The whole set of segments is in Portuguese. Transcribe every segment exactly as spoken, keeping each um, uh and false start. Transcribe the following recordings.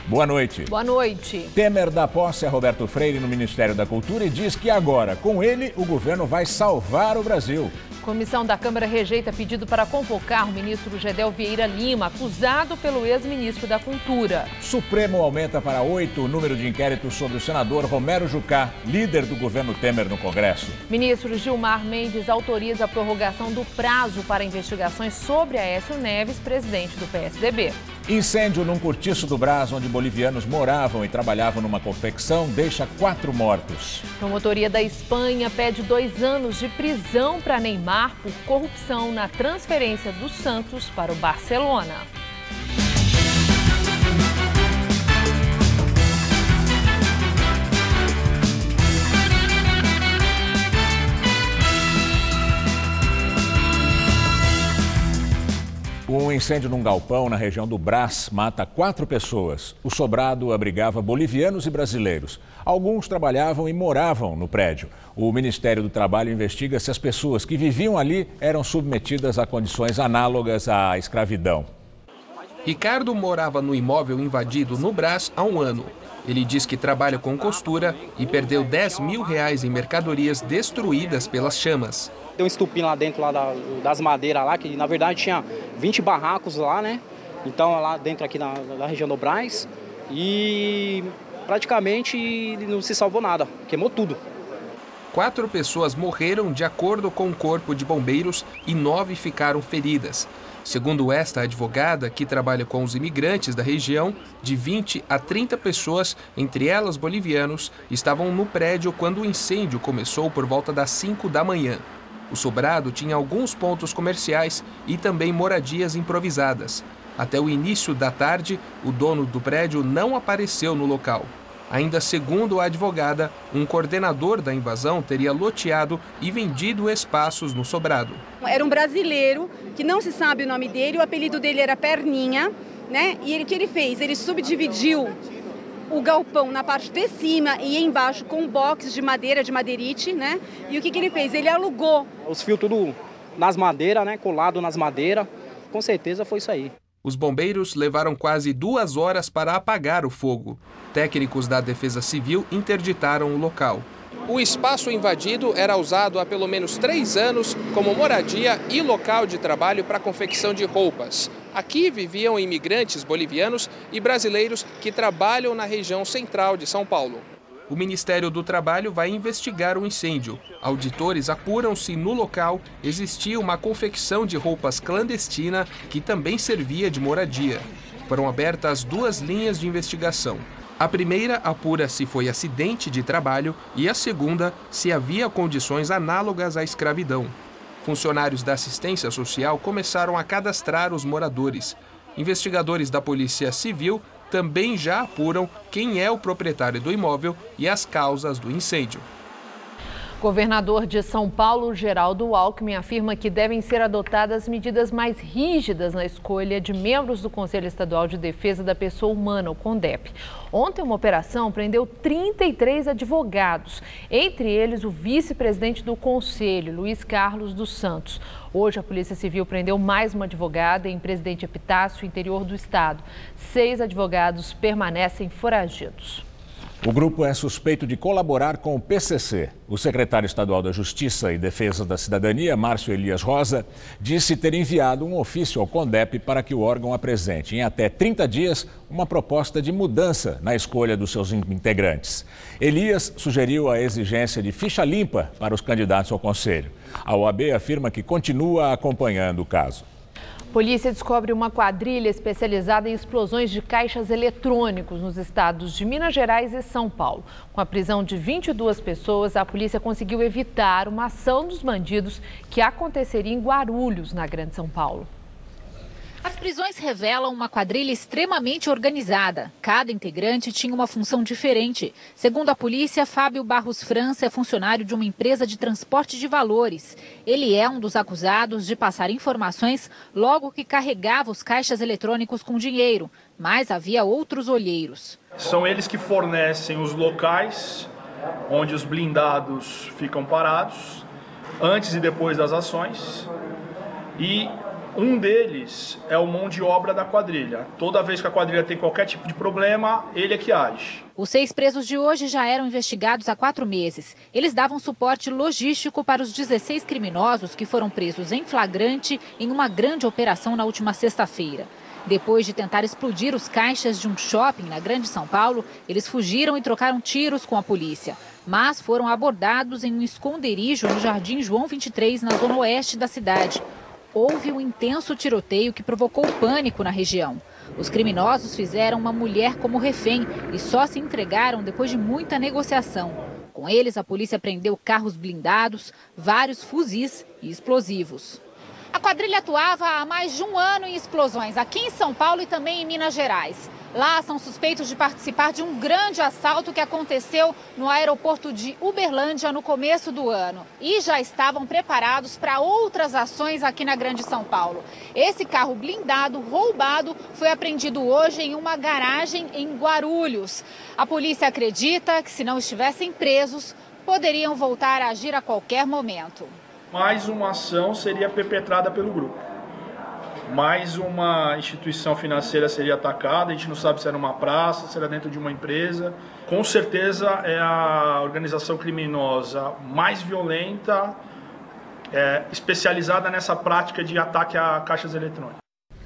Boa noite. Boa noite. Temer dá posse a Roberto Freire no Ministério da Cultura e diz que agora, com ele, o governo vai salvar o Brasil. Comissão da Câmara rejeita pedido para convocar o ministro Gedel Vieira Lima, acusado pelo ex-ministro da Cultura. Supremo aumenta para oito o número de inquéritos sobre o senador Romero Jucá, líder do governo Temer no Congresso. Ministro Gilmar Mendes autoriza a prorrogação do prazo para investigações sobre Aécio Neves, presidente do P S D B. Incêndio num cortiço do Brás, onde bolivianos moravam e trabalhavam numa confecção, deixa quatro mortos. Promotoria da Espanha pede dois anos de prisão para Neymar por corrupção na transferência do Santos para o Barcelona. Um incêndio num galpão na região do Brás mata quatro pessoas. O sobrado abrigava bolivianos e brasileiros. Alguns trabalhavam e moravam no prédio. O Ministério do Trabalho investiga se as pessoas que viviam ali eram submetidas a condições análogas à escravidão. Ricardo morava no imóvel invadido no Brás há um ano. Ele diz que trabalha com costura e perdeu dez mil reais em mercadorias destruídas pelas chamas. Deu um estupim lá dentro lá da, das madeiras lá, que na verdade tinha vinte barracos lá, né? Então lá dentro aqui na, na região do Brás. E praticamente não se salvou nada, queimou tudo. Quatro pessoas morreram de acordo com o Corpo de Bombeiros e nove ficaram feridas. Segundo esta advogada, que trabalha com os imigrantes da região, de vinte a trinta pessoas, entre elas bolivianos, estavam no prédio quando o incêndio começou por volta das cinco da manhã. O sobrado tinha alguns pontos comerciais e também moradias improvisadas. Até o início da tarde, o dono do prédio não apareceu no local. Ainda segundo a advogada, um coordenador da invasão teria loteado e vendido espaços no sobrado. Era um brasileiro que não se sabe o nome dele, o apelido dele era Perninha, né? E o que ele fez? Ele subdividiu o galpão na parte de cima e embaixo com boxes de madeira, de madeirite, né? E o que, que ele fez? Ele alugou. Os fios tudo nas madeiras, né? Colado nas madeiras. Com certeza foi isso aí. Os bombeiros levaram quase duas horas para apagar o fogo. Técnicos da Defesa Civil interditaram o local. O espaço invadido era usado há pelo menos três anos como moradia e local de trabalho para a confecção de roupas. Aqui viviam imigrantes bolivianos e brasileiros que trabalham na região central de São Paulo. O Ministério do Trabalho vai investigar o incêndio. Auditores apuram se no local existia uma confecção de roupas clandestina que também servia de moradia. Foram abertas duas linhas de investigação. A primeira apura se foi acidente de trabalho e a segunda se havia condições análogas à escravidão. Funcionários da assistência social começaram a cadastrar os moradores. Investigadores da Polícia Civil também já apuram quem é o proprietário do imóvel e as causas do incêndio. Governador de São Paulo, Geraldo Alckmin, afirma que devem ser adotadas medidas mais rígidas na escolha de membros do Conselho Estadual de Defesa da Pessoa Humana, o CONDEP. Ontem, uma operação prendeu trinta e três advogados, entre eles o vice-presidente do Conselho, Luiz Carlos dos Santos. Hoje, a Polícia Civil prendeu mais uma advogada em Presidente Epitácio, interior do estado. Seis advogados permanecem foragidos. O grupo é suspeito de colaborar com o P C C. O secretário estadual da Justiça e Defesa da Cidadania, Márcio Elias Rosa, disse ter enviado um ofício ao CONDEP para que o órgão apresente, em até trinta dias, uma proposta de mudança na escolha dos seus integrantes. Elias sugeriu a exigência de ficha limpa para os candidatos ao Conselho. A O A B afirma que continua acompanhando o caso. Polícia descobre uma quadrilha especializada em explosões de caixas eletrônicos nos estados de Minas Gerais e São Paulo. Com a prisão de vinte e duas pessoas, a polícia conseguiu evitar uma ação dos bandidos que aconteceria em Guarulhos, na Grande São Paulo. As prisões revelam uma quadrilha extremamente organizada. Cada integrante tinha uma função diferente. Segundo a polícia, Fábio Barros França é funcionário de uma empresa de transporte de valores. Ele é um dos acusados de passar informações logo que carregava os caixas eletrônicos com dinheiro. Mas havia outros olheiros. São eles que fornecem os locais onde os blindados ficam parados, antes e depois das ações. E Um deles é o mão de obra da quadrilha. Toda vez que a quadrilha tem qualquer tipo de problema, ele é que age. Os seis presos de hoje já eram investigados há quatro meses. Eles davam suporte logístico para os dezesseis criminosos que foram presos em flagrante em uma grande operação na última sexta-feira. Depois de tentar explodir os caixas de um shopping na Grande São Paulo, eles fugiram e trocaram tiros com a polícia. Mas foram abordados em um esconderijo no Jardim João vinte e três, na zona oeste da cidade. Houve um intenso tiroteio que provocou pânico na região. Os criminosos fizeram uma mulher como refém e só se entregaram depois de muita negociação. Com eles, a polícia prendeu carros blindados, vários fuzis e explosivos. A quadrilha atuava há mais de um ano em explosões aqui em São Paulo e também em Minas Gerais. Lá são suspeitos de participar de um grande assalto que aconteceu no aeroporto de Uberlândia no começo do ano. E já estavam preparados para outras ações aqui na Grande São Paulo. Esse carro blindado roubado foi apreendido hoje em uma garagem em Guarulhos. A polícia acredita que, se não estivessem presos, poderiam voltar a agir a qualquer momento. Mais uma ação seria perpetrada pelo grupo. Mais uma instituição financeira seria atacada, a gente não sabe se era uma praça, se era dentro de uma empresa. Com certeza é a organização criminosa mais violenta, é, especializada nessa prática de ataque a caixas eletrônicas.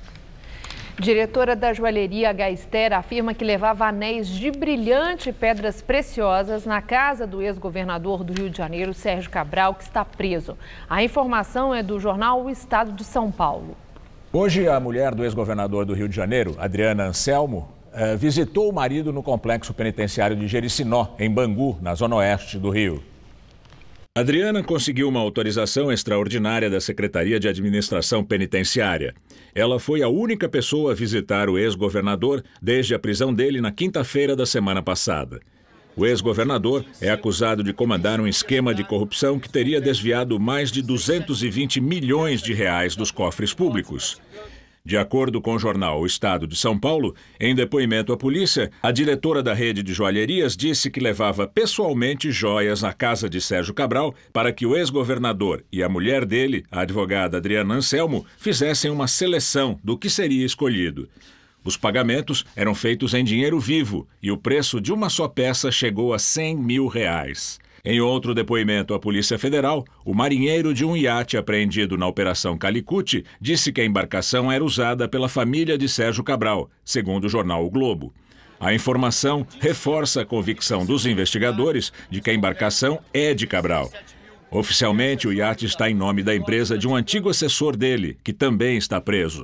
Diretora da joalheria Gaster afirma que levava anéis de brilhante e pedras preciosas na casa do ex-governador do Rio de Janeiro, Sérgio Cabral, que está preso. A informação é do jornal O Estado de São Paulo. Hoje, a mulher do ex-governador do Rio de Janeiro, Adriana Anselmo, eh, visitou o marido no complexo penitenciário de Jericinó, em Bangu, na zona oeste do Rio. Adriana conseguiu uma autorização extraordinária da Secretaria de Administração Penitenciária. Ela foi a única pessoa a visitar o ex-governador desde a prisão dele na quinta-feira da semana passada. O ex-governador é acusado de comandar um esquema de corrupção que teria desviado mais de duzentos e vinte milhões de reais dos cofres públicos. De acordo com o jornal O Estado de São Paulo, em depoimento à polícia, a diretora da rede de joalherias disse que levava pessoalmente joias à casa de Sérgio Cabral para que o ex-governador e a mulher dele, a advogada Adriana Anselmo, fizessem uma seleção do que seria escolhido. Os pagamentos eram feitos em dinheiro vivo e o preço de uma só peça chegou a cem mil reais. Em outro depoimento à Polícia Federal, o marinheiro de um iate apreendido na Operação Calicut disse que a embarcação era usada pela família de Sérgio Cabral, segundo o jornal O Globo. A informação reforça a convicção dos investigadores de que a embarcação é de Cabral. Oficialmente, o iate está em nome da empresa de um antigo assessor dele, que também está preso.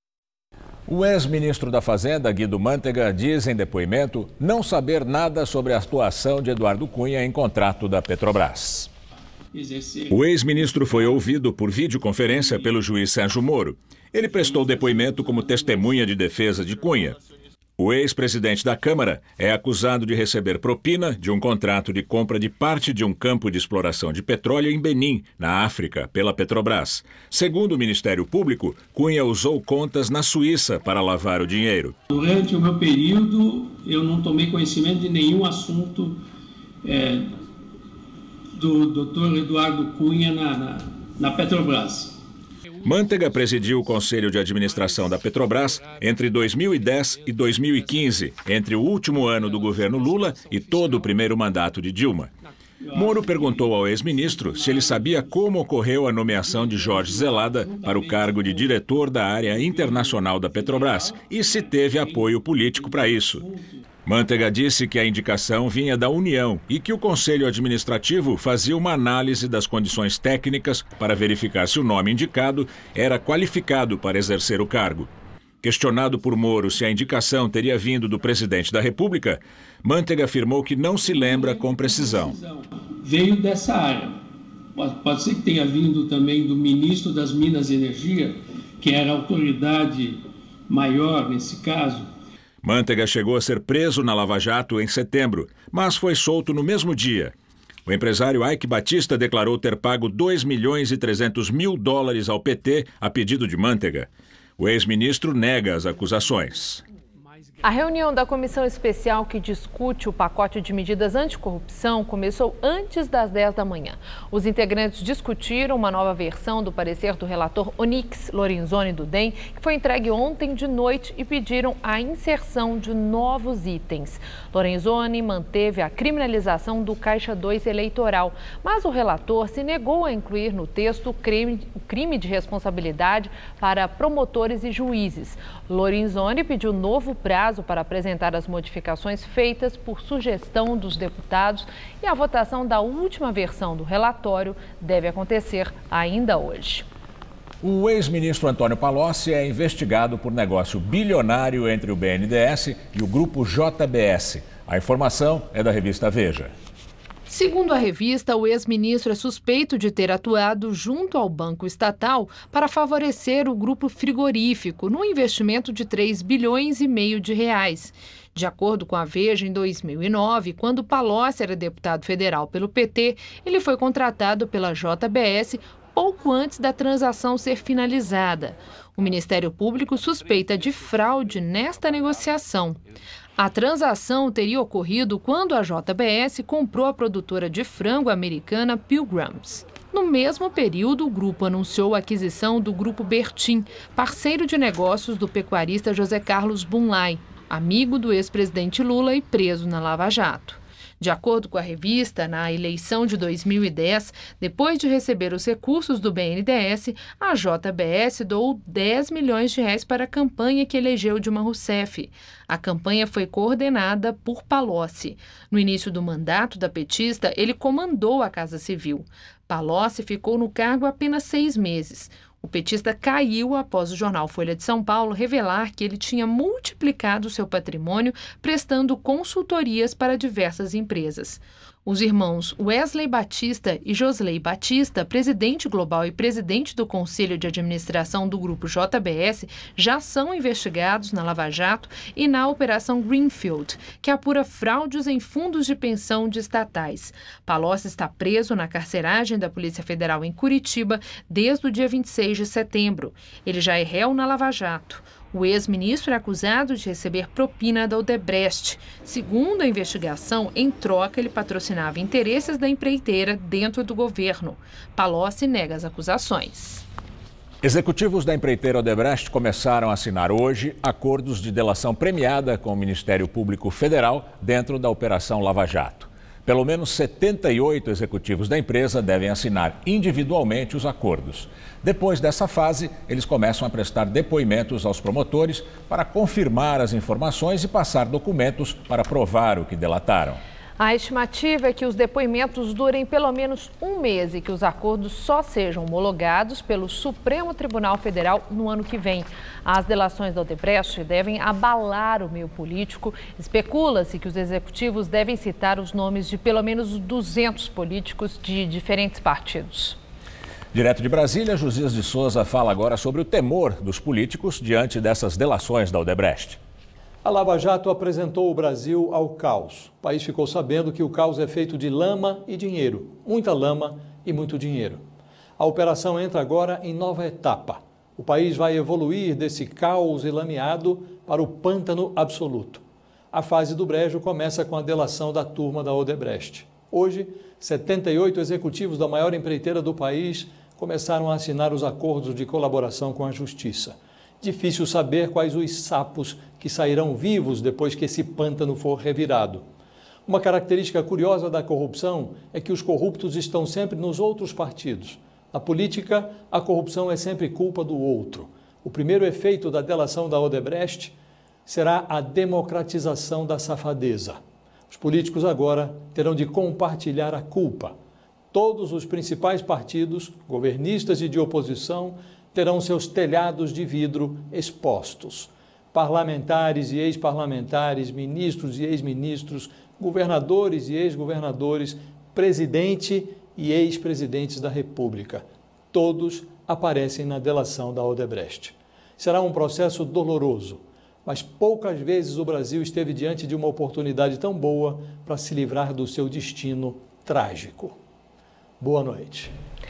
O ex-ministro da Fazenda, Guido Mantega, diz em depoimento não saber nada sobre a atuação de Eduardo Cunha em contrato da Petrobras. O ex-ministro foi ouvido por videoconferência pelo juiz Sérgio Moro. Ele prestou depoimento como testemunha de defesa de Cunha. O ex-presidente da Câmara é acusado de receber propina de um contrato de compra de parte de um campo de exploração de petróleo em Benim, na África, pela Petrobras. Segundo o Ministério Público, Cunha usou contas na Suíça para lavar o dinheiro. Durante o meu período, eu não tomei conhecimento de nenhum assunto é, do doutor Eduardo Cunha na, na, na Petrobras. Mantega presidiu o Conselho de Administração da Petrobras entre dois mil e dez e dois mil e quinze, entre o último ano do governo Lula e todo o primeiro mandato de Dilma. Moro perguntou ao ex-ministro se ele sabia como ocorreu a nomeação de Jorge Zelada para o cargo de diretor da área internacional da Petrobras e se teve apoio político para isso. Mantega disse que a indicação vinha da União e que o Conselho Administrativo fazia uma análise das condições técnicas para verificar se o nome indicado era qualificado para exercer o cargo. Questionado por Moro se a indicação teria vindo do presidente da República, Mantega afirmou que não se lembra com precisão. Veio dessa área. Pode ser que tenha vindo também do ministro das Minas e Energia, que era a autoridade maior nesse caso. Mantega chegou a ser preso na Lava Jato em setembro, mas foi solto no mesmo dia. O empresário Eike Batista declarou ter pago dois milhões e trezentos mil dólares ao P T a pedido de Mantega. O ex-ministro nega as acusações. A reunião da comissão especial que discute o pacote de medidas anticorrupção começou antes das dez da manhã. Os integrantes discutiram uma nova versão do parecer do relator Onyx Lorenzoni do D E M, que foi entregue ontem de noite, e pediram a inserção de novos itens. Lorenzoni manteve a criminalização do Caixa dois eleitoral, mas o relator se negou a incluir no texto o crime, o crime de responsabilidade para promotores e juízes. Lorenzoni pediu novo prazo para apresentar as modificações feitas por sugestão dos deputados, e a votação da última versão do relatório deve acontecer ainda hoje. O ex-ministro Antônio Palocci é investigado por negócio bilionário entre o B N D E S e o grupo J B S. A informação é da revista Veja. Segundo a revista, o ex-ministro é suspeito de ter atuado junto ao banco estatal para favorecer o grupo frigorífico no investimento de três bilhões e meio de reais. De acordo com a Veja, em dois mil e nove, quando Palocci era deputado federal pelo P T, ele foi contratado pela J B S pouco antes da transação ser finalizada. O Ministério Público suspeita de fraude nesta negociação. A transação teria ocorrido quando a J B S comprou a produtora de frango americana Pilgrim's. No mesmo período, o grupo anunciou a aquisição do Grupo Bertin, parceiro de negócios do pecuarista José Carlos Bunlai, amigo do ex-presidente Lula e preso na Lava Jato. De acordo com a revista, na eleição de dois mil e dez, depois de receber os recursos do B N D E S, a J B S doou dez milhões de reais para a campanha que elegeu Dilma Rousseff. A campanha foi coordenada por Palocci. No início do mandato da petista, ele comandou a Casa Civil. Palocci ficou no cargo apenas seis meses. O petista caiu após o jornal Folha de São Paulo revelar que ele tinha multiplicado seu patrimônio prestando consultorias para diversas empresas. Os irmãos Wesley Batista e Josley Batista, presidente global e presidente do Conselho de Administração do Grupo J B S, já são investigados na Lava Jato e na Operação Greenfield, que apura fraudes em fundos de pensão de estatais. Palocci está preso na carceragem da Polícia Federal em Curitiba desde o dia vinte e seis de setembro. Ele já é réu na Lava Jato. O ex-ministro é acusado de receber propina da Odebrecht. Segundo a investigação, em troca ele patrocinava interesses da empreiteira dentro do governo. Palocci nega as acusações. Executivos da empreiteira Odebrecht começaram a assinar hoje acordos de delação premiada com o Ministério Público Federal dentro da Operação Lava Jato. Pelo menos setenta e oito executivos da empresa devem assinar individualmente os acordos. Depois dessa fase, eles começam a prestar depoimentos aos promotores para confirmar as informações e passar documentos para provar o que delataram. A estimativa é que os depoimentos durem pelo menos um mês e que os acordos só sejam homologados pelo Supremo Tribunal Federal no ano que vem. As delações da Odebrecht devem abalar o meio político. Especula-se que os executivos devem citar os nomes de pelo menos duzentos políticos de diferentes partidos. Direto de Brasília, Josias de Souza fala agora sobre o temor dos políticos diante dessas delações da Odebrecht. A Lava Jato apresentou o Brasil ao caos. O país ficou sabendo que o caos é feito de lama e dinheiro. Muita lama e muito dinheiro. A operação entra agora em nova etapa. O país vai evoluir desse caos lameado para o pântano absoluto. A fase do brejo começa com a delação da turma da Odebrecht. Hoje, setenta e oito executivos da maior empreiteira do país começaram a assinar os acordos de colaboração com a Justiça. Difícil saber quais os sapos que sairão vivos depois que esse pântano for revirado. Uma característica curiosa da corrupção é que os corruptos estão sempre nos outros partidos. Na política, a corrupção é sempre culpa do outro. O primeiro efeito da delação da Odebrecht será a democratização da safadeza. Os políticos agora terão de compartilhar a culpa. Todos os principais partidos, governistas e de oposição, terão seus telhados de vidro expostos. Parlamentares e ex-parlamentares, ministros e ex-ministros, governadores e ex-governadores, presidente e ex-presidentes da República. Todos aparecem na delação da Odebrecht. Será um processo doloroso, mas poucas vezes o Brasil esteve diante de uma oportunidade tão boa para se livrar do seu destino trágico. Boa noite.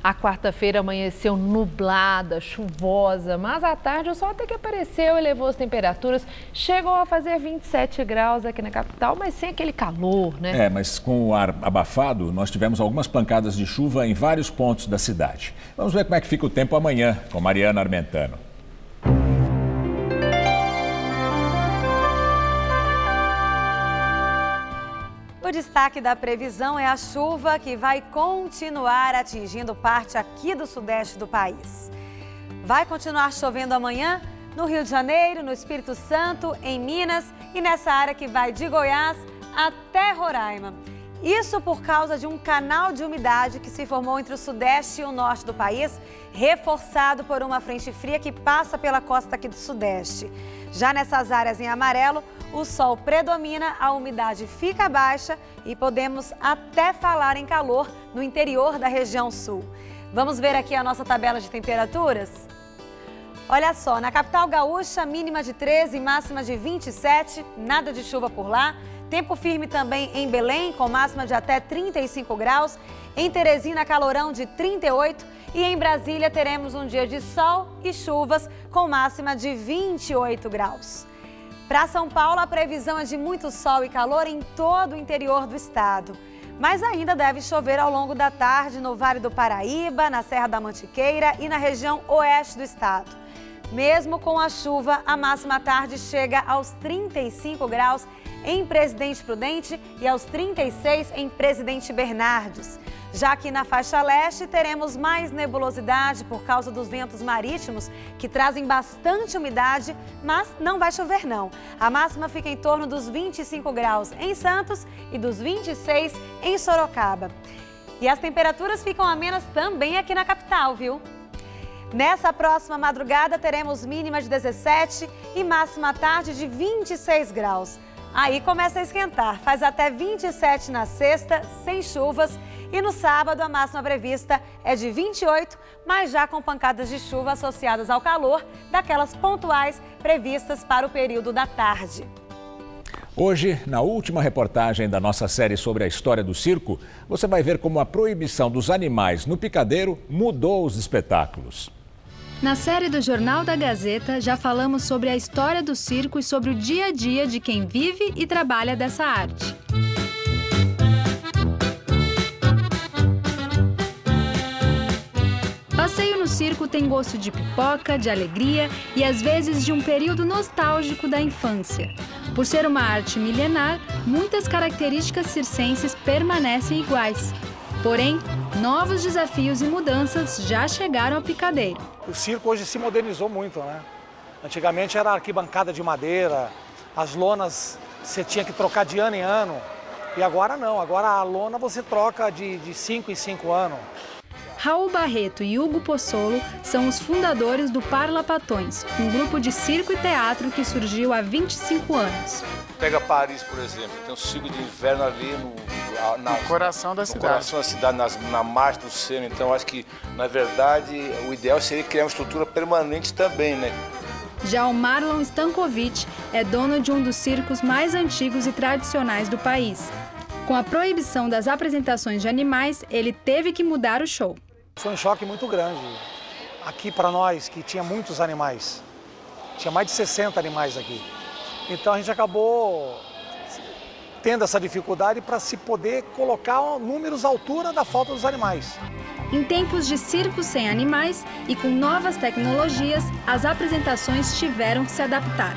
A quarta-feira amanheceu nublada, chuvosa, mas à tarde o sol até que apareceu e levou as temperaturas. Chegou a fazer vinte e sete graus aqui na capital, mas sem aquele calor, né? É, mas com o ar abafado, nós tivemos algumas pancadas de chuva em vários pontos da cidade. Vamos ver como é que fica o tempo amanhã com Mariana Armentano. O destaque da previsão é a chuva que vai continuar atingindo parte aqui do sudeste do país. Vai continuar chovendo amanhã no Rio de Janeiro, no Espírito Santo, em Minas e nessa área que vai de Goiás até Roraima. Isso por causa de um canal de umidade que se formou entre o sudeste e o norte do país, reforçado por uma frente fria que passa pela costa aqui do sudeste. Já nessas áreas em amarelo, o sol predomina, a umidade fica baixa e podemos até falar em calor no interior da região sul. Vamos ver aqui a nossa tabela de temperaturas? Olha só, na capital gaúcha, mínima de treze, máxima de vinte e sete, nada de chuva por lá. Tempo firme também em Belém, com máxima de até trinta e cinco graus. Em Teresina, calorão de trinta e oito. E em Brasília, teremos um dia de sol e chuvas, com máxima de vinte e oito graus. Para São Paulo, a previsão é de muito sol e calor em todo o interior do estado. Mas ainda deve chover ao longo da tarde no Vale do Paraíba, na Serra da Mantiqueira e na região oeste do estado. Mesmo com a chuva, a máxima à tarde chega aos trinta e cinco graus em Presidente Prudente e aos trinta e seis em Presidente Bernardes. Já aqui na faixa leste, teremos mais nebulosidade por causa dos ventos marítimos, que trazem bastante umidade, mas não vai chover não. A máxima fica em torno dos vinte e cinco graus em Santos e dos vinte e seis em Sorocaba. E as temperaturas ficam amenas também aqui na capital, viu? Nessa próxima madrugada, teremos mínima de dezessete e máxima à tarde de vinte e seis graus. Aí começa a esquentar, faz até vinte e sete na sexta, sem chuvas. E no sábado, a máxima prevista é de vinte e oito, mas já com pancadas de chuva associadas ao calor, daquelas pontuais previstas para o período da tarde. Hoje, na última reportagem da nossa série sobre a história do circo, você vai ver como a proibição dos animais no picadeiro mudou os espetáculos. Na série do Jornal da Gazeta, já falamos sobre a história do circo e sobre o dia a dia de quem vive e trabalha dessa arte. Passeio no circo tem gosto de pipoca, de alegria e às vezes de um período nostálgico da infância. Por ser uma arte milenar, muitas características circenses permanecem iguais. Porém, novos desafios e mudanças já chegaram ao picadeiro. O circo hoje se modernizou muito, né? Antigamente era arquibancada de madeira, as lonas você tinha que trocar de ano em ano. E agora não, agora a lona você troca de, de cinco em cinco anos. Raul Barreto e Hugo Pozzolo são os fundadores do Parlapatões, um grupo de circo e teatro que surgiu há vinte e cinco anos. Pega Paris, por exemplo, tem um circo de inverno ali no, na, no coração da no cidade. coração da cidade, nas, na margem do Sena. Então, acho que, na verdade, o ideal seria criar uma estrutura permanente também, né? Já o Marlon Stankovic é dono de um dos circos mais antigos e tradicionais do país. Com a proibição das apresentações de animais, ele teve que mudar o show. Foi um choque muito grande aqui para nós, que tinha muitos animais. Tinha mais de sessenta animais aqui. Então a gente acabou tendo essa dificuldade para se poder colocar números à altura da falta dos animais. Em tempos de circo sem animais e com novas tecnologias, as apresentações tiveram que se adaptar.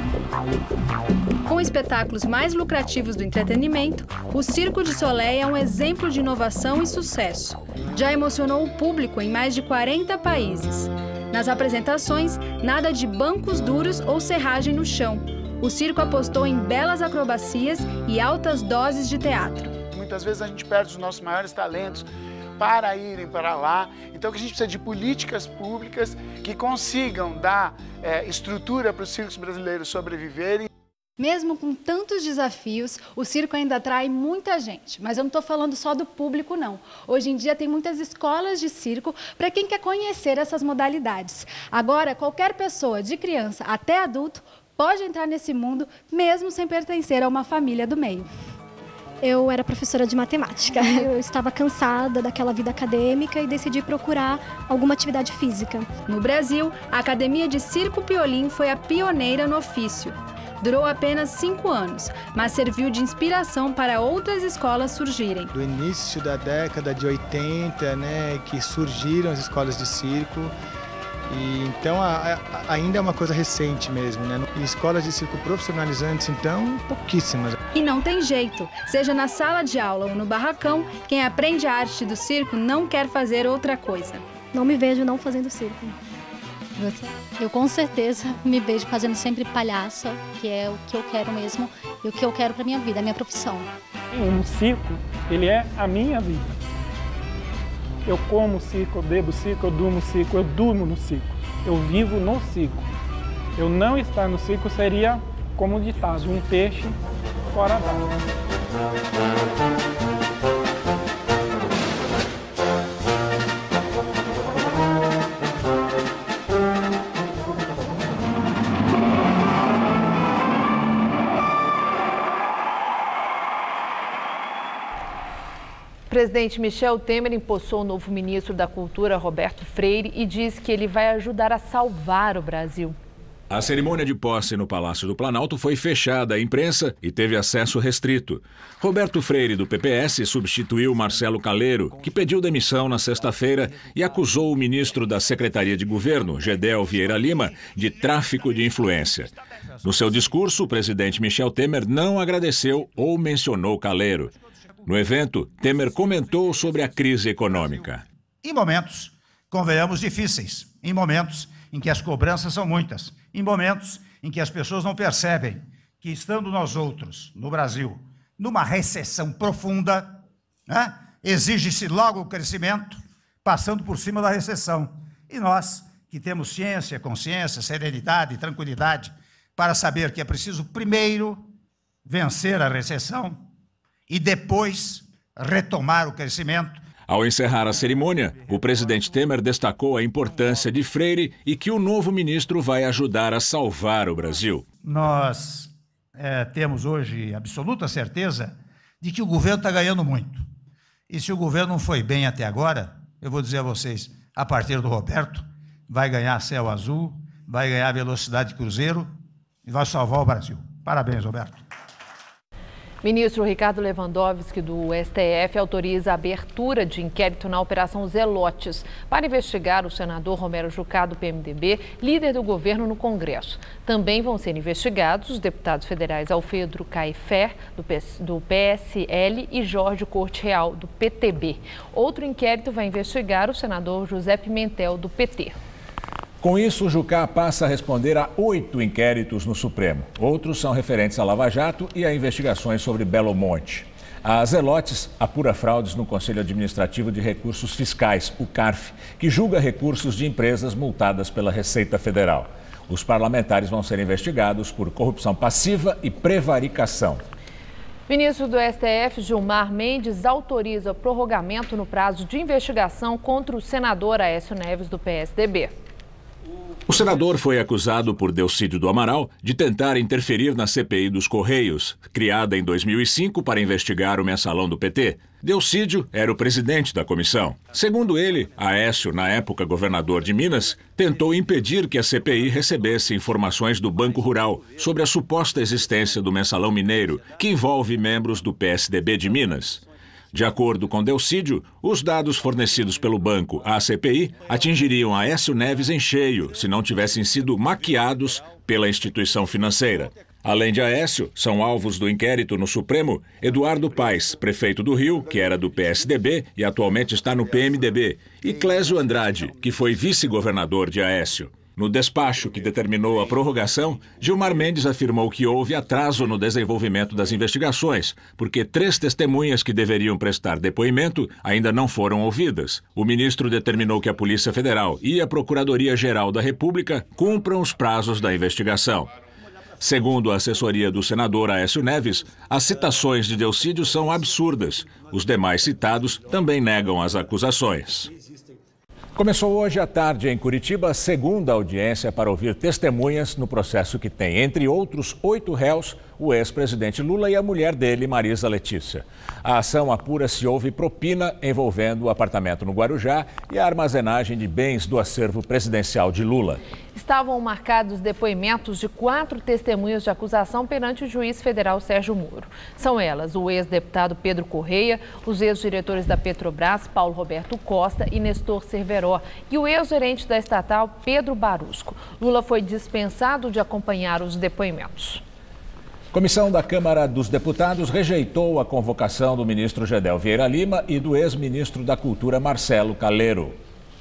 Com espetáculos mais lucrativos do entretenimento, o Circo de Soleil é um exemplo de inovação e sucesso. Já emocionou o público em mais de quarenta países. Nas apresentações, nada de bancos duros ou serragem no chão. O circo apostou em belas acrobacias e altas doses de teatro. Muitas vezes a gente perde os nossos maiores talentos para irem para lá. Então, que a gente precisa de políticas públicas que consigam dar é, estrutura para os circos brasileiros sobreviverem. Mesmo com tantos desafios, o circo ainda atrai muita gente. Mas eu não estou falando só do público, não. Hoje em dia tem muitas escolas de circo para quem quer conhecer essas modalidades. Agora, qualquer pessoa, de criança até adulto, pode entrar nesse mundo, mesmo sem pertencer a uma família do meio. eu era professora de matemática. Eu estava cansada daquela vida acadêmica e decidi procurar alguma atividade física. No Brasil, a Academia de Circo Piolim foi a pioneira no ofício. Durou apenas cinco anos, mas serviu de inspiração para outras escolas surgirem. Do início da década de oitenta, né, que surgiram as escolas de circo. E, então, a, a, ainda é uma coisa recente mesmo, né? E escolas de circo profissionalizantes, então, pouquíssimas. E não tem jeito. Seja na sala de aula ou no barracão, quem aprende a arte do circo não quer fazer outra coisa. Não me vejo não fazendo circo. Eu com certeza me vejo fazendo sempre palhaça, que é o que eu quero mesmo e o que eu quero para minha vida, a minha profissão. O circo, ele é a minha vida. Eu como circo, eu bebo circo, eu durmo circo, eu durmo no circo. Eu vivo no circo. Eu não estar no circo seria, como ditado, um peixe fora d'água. O presidente Michel Temer empossou o novo ministro da Cultura, Roberto Freire, e disse que ele vai ajudar a salvar o Brasil. A cerimônia de posse no Palácio do Planalto foi fechada à imprensa e teve acesso restrito. Roberto Freire, do P P S, substituiu Marcelo Caleiro, que pediu demissão na sexta-feira e acusou o ministro da Secretaria de Governo, Gedel Vieira Lima, de tráfico de influência. No seu discurso, o presidente Michel Temer não agradeceu ou mencionou Caleiro. No evento, Temer comentou sobre a crise econômica. Em momentos, convenhamos, difíceis, em momentos em que as cobranças são muitas, em momentos em que as pessoas não percebem que, estando nós outros, no Brasil, numa recessão profunda, né, exige-se logo o crescimento, passando por cima da recessão. E nós, que temos ciência, consciência, serenidade e tranquilidade, para saber que é preciso primeiro vencer a recessão, e depois retomar o crescimento. Ao encerrar a cerimônia, o presidente Temer destacou a importância de Freire e que o novo ministro vai ajudar a salvar o Brasil. Nós é, temos hoje absoluta certeza de que o governo está ganhando muito. E se o governo não foi bem até agora, eu vou dizer a vocês, a partir do Roberto, vai ganhar céu azul, vai ganhar velocidade cruzeiro e vai salvar o Brasil. Parabéns, Roberto. Ministro Ricardo Lewandowski, do S T F, autoriza a abertura de inquérito na Operação Zelotes para investigar o senador Romero Jucá, do P M D B, líder do governo no Congresso. Também vão ser investigados os deputados federais Alfredo Caifé, do P S L, e Jorge Corte Real, do P T B. Outro inquérito vai investigar o senador José Pimentel, do P T. Com isso, o Jucá passa a responder a oito inquéritos no Supremo. Outros são referentes à Lava Jato e a investigações sobre Belo Monte. A Zelotes apura fraudes no Conselho Administrativo de Recursos Fiscais, o CARF, que julga recursos de empresas multadas pela Receita Federal. Os parlamentares vão ser investigados por corrupção passiva e prevaricação. Ministro do S T F, Gilmar Mendes, autoriza prorrogamento no prazo de investigação contra o senador Aécio Neves, do P S D B. O senador foi acusado por Delcídio do Amaral de tentar interferir na C P I dos Correios, criada em dois mil e cinco para investigar o mensalão do P T. Delcídio era o presidente da comissão. Segundo ele, Aécio, na época governador de Minas, tentou impedir que a C P I recebesse informações do Banco Rural sobre a suposta existência do mensalão mineiro, que envolve membros do P S D B de Minas. De acordo com Delcídio, os dados fornecidos pelo banco à C P I atingiriam Aécio Neves em cheio se não tivessem sido maquiados pela instituição financeira. Além de Aécio, são alvos do inquérito no Supremo Eduardo Paes, prefeito do Rio, que era do P S D B e atualmente está no P M D B, e Clésio Andrade, que foi vice-governador de Aécio. No despacho que determinou a prorrogação, Gilmar Mendes afirmou que houve atraso no desenvolvimento das investigações, porque três testemunhas que deveriam prestar depoimento ainda não foram ouvidas. O ministro determinou que a Polícia Federal e a Procuradoria-Geral da República cumpram os prazos da investigação. Segundo a assessoria do senador Aécio Neves, as citações de Delcídio são absurdas. Os demais citados também negam as acusações. Começou hoje à tarde em Curitiba a segunda audiência para ouvir testemunhas no processo que tem, entre outros oito réus, o ex-presidente Lula e a mulher dele, Marisa Letícia. A ação apura se houve propina envolvendo o apartamento no Guarujá e a armazenagem de bens do acervo presidencial de Lula. Estavam marcados depoimentos de quatro testemunhas de acusação perante o juiz federal Sérgio Moro. São elas o ex-deputado Pedro Correia, os ex-diretores da Petrobras, Paulo Roberto Costa e Nestor Cerveró, e o ex-gerente da estatal, Pedro Barusco. Lula foi dispensado de acompanhar os depoimentos. Comissão da Câmara dos Deputados rejeitou a convocação do ministro Gedel Vieira Lima e do ex-ministro da Cultura, Marcelo Calero.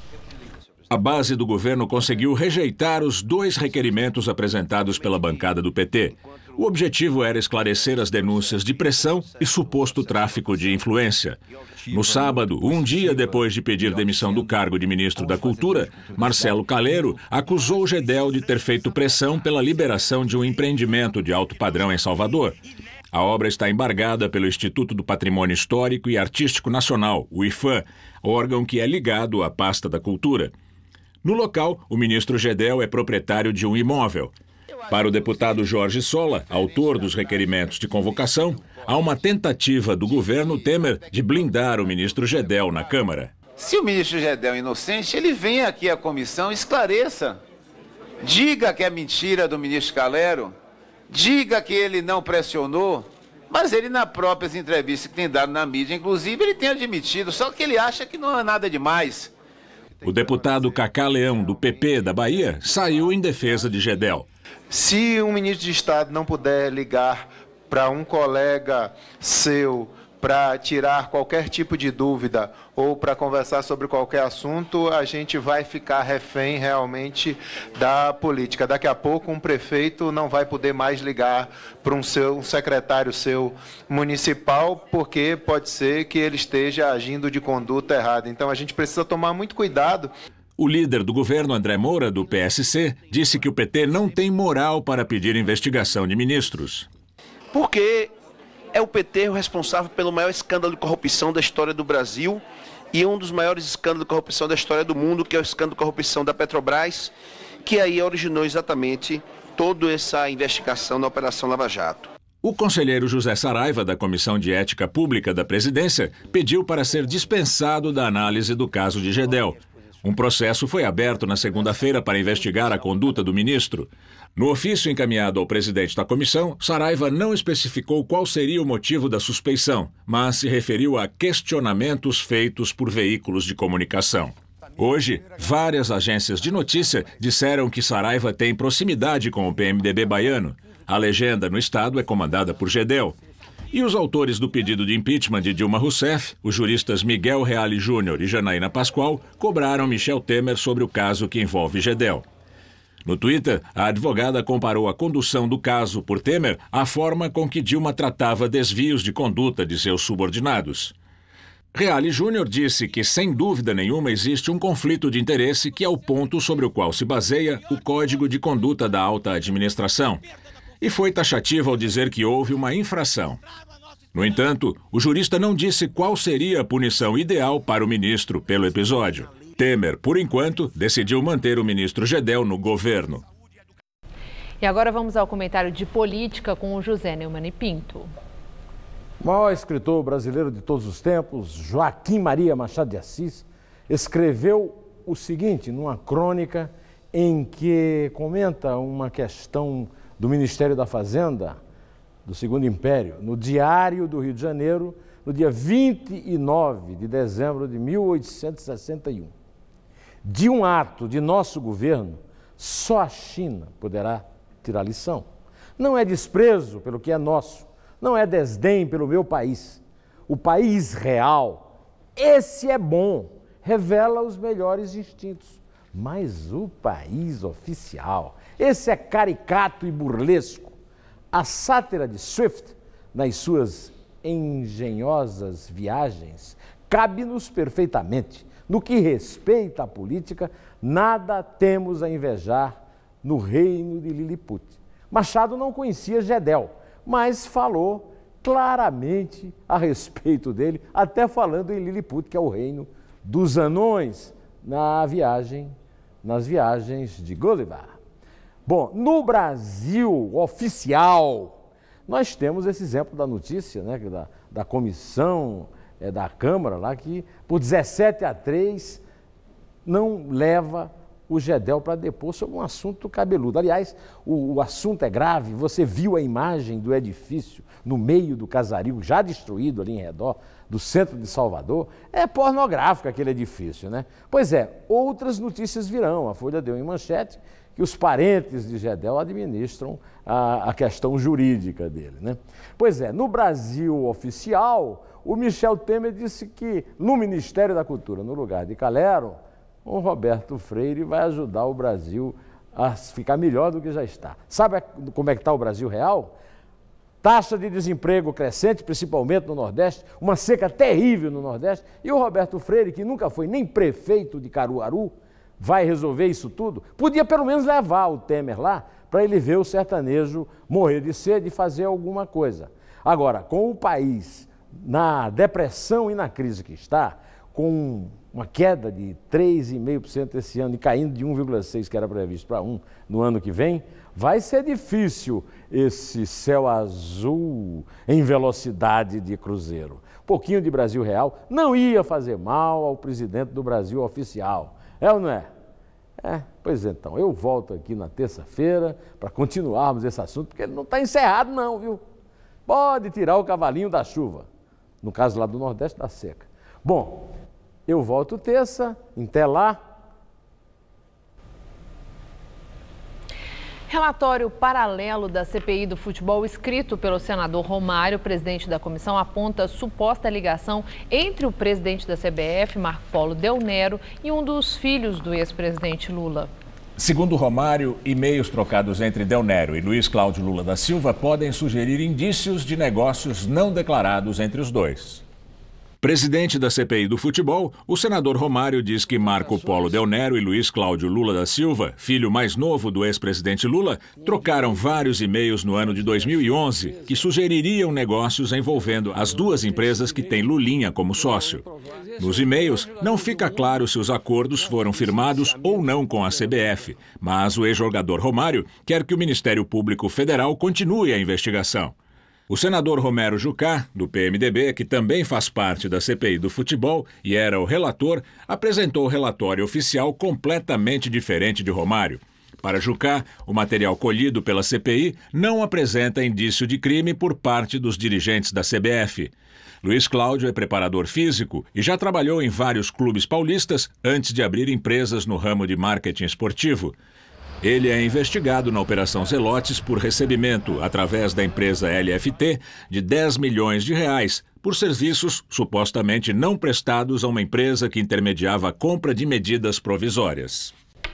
A base do governo conseguiu rejeitar os dois requerimentos apresentados pela bancada do P T. O objetivo era esclarecer as denúncias de pressão e suposto tráfico de influência. No sábado, um dia depois de pedir demissão do cargo de ministro da Cultura, Marcelo Calero acusou Gedel de ter feito pressão pela liberação de um empreendimento de alto padrão em Salvador. A obra está embargada pelo Instituto do Patrimônio Histórico e Artístico Nacional, o IFAM, órgão que é ligado à pasta da Cultura. No local, o ministro Gedel é proprietário de um imóvel. Para o deputado Jorge Sola, autor dos requerimentos de convocação, há uma tentativa do governo Temer de blindar o ministro Gedel na Câmara. Se o ministro Gedel é inocente, ele vem aqui à comissão, esclareça. Diga que é mentira do ministro Calero, diga que ele não pressionou, mas ele, nas próprias entrevistas que tem dado na mídia, inclusive, ele tem admitido, só que ele acha que não é nada demais. O deputado Cacá Leão, do P P da Bahia, saiu em defesa de Gedel. Se um ministro de Estado não puder ligar para um colega seu para tirar qualquer tipo de dúvida ou para conversar sobre qualquer assunto, a gente vai ficar refém realmente da política. Daqui a pouco um prefeito não vai poder mais ligar para um, seu, um secretário seu municipal, porque pode ser que ele esteja agindo de conduta errada. Então a gente precisa tomar muito cuidado. O líder do governo, André Moura, do P S C, disse que o P T não tem moral para pedir investigação de ministros. Porque é o P T o responsável pelo maior escândalo de corrupção da história do Brasil e um dos maiores escândalos de corrupção da história do mundo, que é o escândalo de corrupção da Petrobras, que aí originou exatamente toda essa investigação na Operação Lava Jato. O conselheiro José Saraiva, da Comissão de Ética Pública da Presidência, pediu para ser dispensado da análise do caso de Gedel. Um processo foi aberto na segunda-feira para investigar a conduta do ministro. No ofício encaminhado ao presidente da comissão, Saraiva não especificou qual seria o motivo da suspeição, mas se referiu a questionamentos feitos por veículos de comunicação. Hoje, várias agências de notícia disseram que Saraiva tem proximidade com o P M D B baiano. A legenda no estado é comandada por Gedel. E os autores do pedido de impeachment de Dilma Rousseff, os juristas Miguel Reale Júnior e Janaína Pascoal, cobraram Michel Temer sobre o caso que envolve Gedel. No Twitter, a advogada comparou a condução do caso por Temer à forma com que Dilma tratava desvios de conduta de seus subordinados. Reale Júnior disse que, sem dúvida nenhuma, existe um conflito de interesse que é o ponto sobre o qual se baseia o Código de Conduta da Alta Administração. E foi taxativo ao dizer que houve uma infração. No entanto, o jurista não disse qual seria a punição ideal para o ministro pelo episódio. Temer, por enquanto, decidiu manter o ministro Gedel no governo. E agora vamos ao comentário de política com o José Neumann e Pinto. O maior escritor brasileiro de todos os tempos, Joaquim Maria Machado de Assis, escreveu o seguinte numa crônica em que comenta uma questão do Ministério da Fazenda, do Segundo Império, no Diário do Rio de Janeiro, no dia vinte e nove de dezembro de mil oitocentos e sessenta e um. De um ato de nosso governo, só a China poderá tirar lição. Não é desprezo pelo que é nosso, não é desdém pelo meu país. O país real, esse é bom, revela os melhores instintos. Mas o país oficial, esse é caricato e burlesco. A sátira de Swift, nas suas engenhosas viagens, cabe-nos perfeitamente. No que respeita à política, nada temos a invejar no reino de Lilliput. Machado não conhecia Gedel, mas falou claramente a respeito dele, até falando em Lilliput, que é o reino dos anões, na viagem, nas viagens de Gulliver. Bom, no Brasil oficial, Nós temos esse exemplo da notícia, né, da, da comissão é, da Câmara, lá, que por dezessete a três não leva o Gedel para depor sobre um assunto cabeludo. Aliás, o, o assunto é grave, você viu a imagem do edifício no meio do Casaril, já destruído ali em redor do centro de Salvador, é pornográfico aquele edifício, né? Pois é, outras notícias virão. A Folha deu em manchete que os parentes de Gedel administram a, a questão jurídica dele, né? Pois é, no Brasil oficial, o Michel Temer disse que no Ministério da Cultura, no lugar de Calero, o Roberto Freire vai ajudar o Brasil a ficar melhor do que já está. Sabe como é que está o Brasil real? Taxa de desemprego crescente, principalmente no Nordeste, uma seca terrível no Nordeste, e o Roberto Freire, que nunca foi nem prefeito de Caruaru, vai resolver isso tudo? Podia pelo menos levar o Temer lá para ele ver o sertanejo morrer de sede e fazer alguma coisa. Agora, com o país na depressão e na crise que está, com uma queda de três vírgula cinco por cento esse ano e caindo de um vírgula seis por cento que era previsto para um no ano que vem, vai ser difícil esse céu azul em velocidade de cruzeiro. Um pouquinho de Brasil real não ia fazer mal ao presidente do Brasil oficial. É ou não é? É, pois então, eu volto aqui na terça-feira para continuarmos esse assunto, porque ele não está encerrado não, viu? Pode tirar o cavalinho da chuva, no caso lá do Nordeste, da seca. Bom, eu volto terça, até lá. Relatório paralelo da C P I do futebol escrito pelo senador Romário, presidente da comissão, aponta suposta ligação entre o presidente da C B F, Marco Polo Del Nero, e um dos filhos do ex-presidente Lula. Segundo Romário, e-mails trocados entre Del Nero e Luiz Cláudio Lula da Silva podem sugerir indícios de negócios não declarados entre os dois. Presidente da C P I do futebol, o senador Romário diz que Marco Polo Del Nero e Luiz Cláudio Lula da Silva, filho mais novo do ex-presidente Lula, trocaram vários e-mails no ano de dois mil e onze que sugeririam negócios envolvendo as duas empresas que têm Lulinha como sócio. Nos e-mails, não fica claro se os acordos foram firmados ou não com a C B F, mas o ex-jogador Romário quer que o Ministério Público Federal continue a investigação. O senador Romero Jucá, do P M D B, que também faz parte da C P I do futebol e era o relator, apresentou o relatório oficial completamente diferente de Romário. Para Jucá, o material colhido pela C P I não apresenta indício de crime por parte dos dirigentes da C B F. Luiz Cláudio é preparador físico e já trabalhou em vários clubes paulistas antes de abrir empresas no ramo de marketing esportivo. Ele é investigado na Operação Zelotes por recebimento, através da empresa L F T, de dez milhões de reais, por serviços supostamente não prestados a uma empresa que intermediava a compra de medidas provisórias.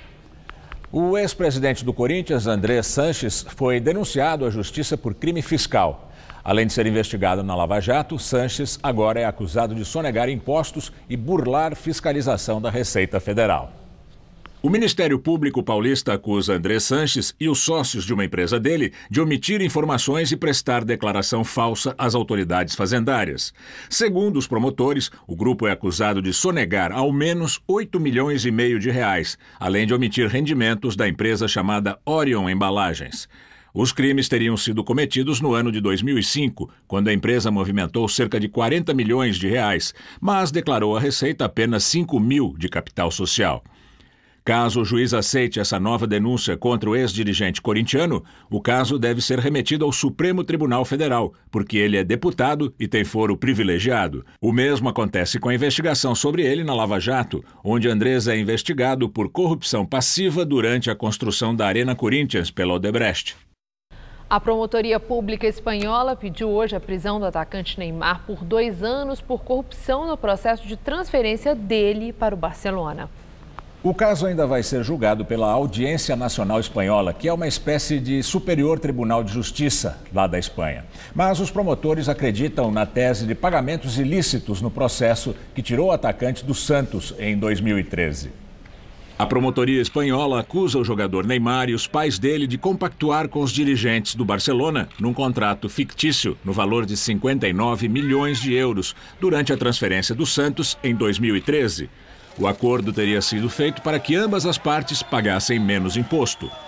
O ex-presidente do Corinthians, André Sanches, foi denunciado à Justiça por crime fiscal. Além de ser investigado na Lava Jato, Sanches agora é acusado de sonegar impostos e burlar fiscalização da Receita Federal. O Ministério Público Paulista acusa André Sanches e os sócios de uma empresa dele de omitir informações e prestar declaração falsa às autoridades fazendárias. Segundo os promotores, o grupo é acusado de sonegar ao menos oito milhões e meio de reais, além de omitir rendimentos da empresa chamada Orion Embalagens. Os crimes teriam sido cometidos no ano de dois mil e cinco, quando a empresa movimentou cerca de quarenta milhões de reais, mas declarou à Receita apenas cinco mil de capital social. Caso o juiz aceite essa nova denúncia contra o ex-dirigente corintiano, o caso deve ser remetido ao Supremo Tribunal Federal, porque ele é deputado e tem foro privilegiado. O mesmo acontece com a investigação sobre ele na Lava Jato, onde Andrés é investigado por corrupção passiva durante a construção da Arena Corinthians pela Odebrecht. A Promotoria Pública Espanhola pediu hoje a prisão do atacante Neymar por dois anos por corrupção no processo de transferência dele para o Barcelona. O caso ainda vai ser julgado pela Audiência Nacional Espanhola, que é uma espécie de Superior Tribunal de Justiça lá da Espanha. Mas os promotores acreditam na tese de pagamentos ilícitos no processo que tirou o atacante do Santos em dois mil e treze. A promotoria espanhola acusa o jogador Neymar e os pais dele de compactuar com os dirigentes do Barcelona num contrato fictício no valor de cinquenta e nove milhões de euros durante a transferência do Santos em dois mil e treze. O acordo teria sido feito para que ambas as partes pagassem menos imposto.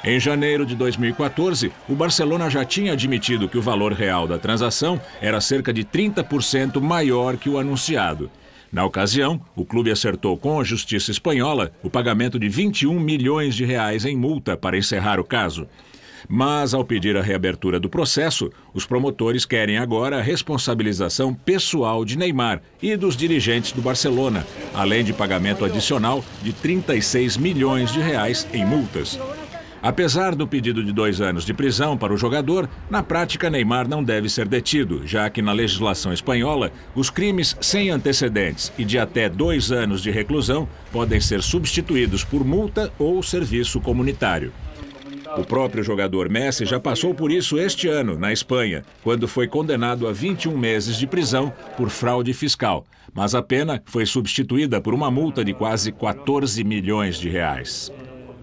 Em janeiro de dois mil e quatorze, o Barcelona já tinha admitido que o valor real da transação era cerca de trinta por cento maior que o anunciado. Na ocasião, o clube acertou com a Justiça Espanhola o pagamento de vinte e um milhões de reais em multa para encerrar o caso. Mas, ao pedir a reabertura do processo, os promotores querem agora a responsabilização pessoal de Neymar e dos dirigentes do Barcelona, além de pagamento adicional de trinta e seis milhões de reais em multas. Apesar do pedido de dois anos de prisão para o jogador, na prática Neymar não deve ser detido, já que na legislação espanhola, os crimes sem antecedentes e de até dois anos de reclusão podem ser substituídos por multa ou serviço comunitário. O próprio jogador Messi já passou por isso este ano, na Espanha, quando foi condenado a vinte e um meses de prisão por fraude fiscal, mas a pena foi substituída por uma multa de quase quatorze milhões de reais.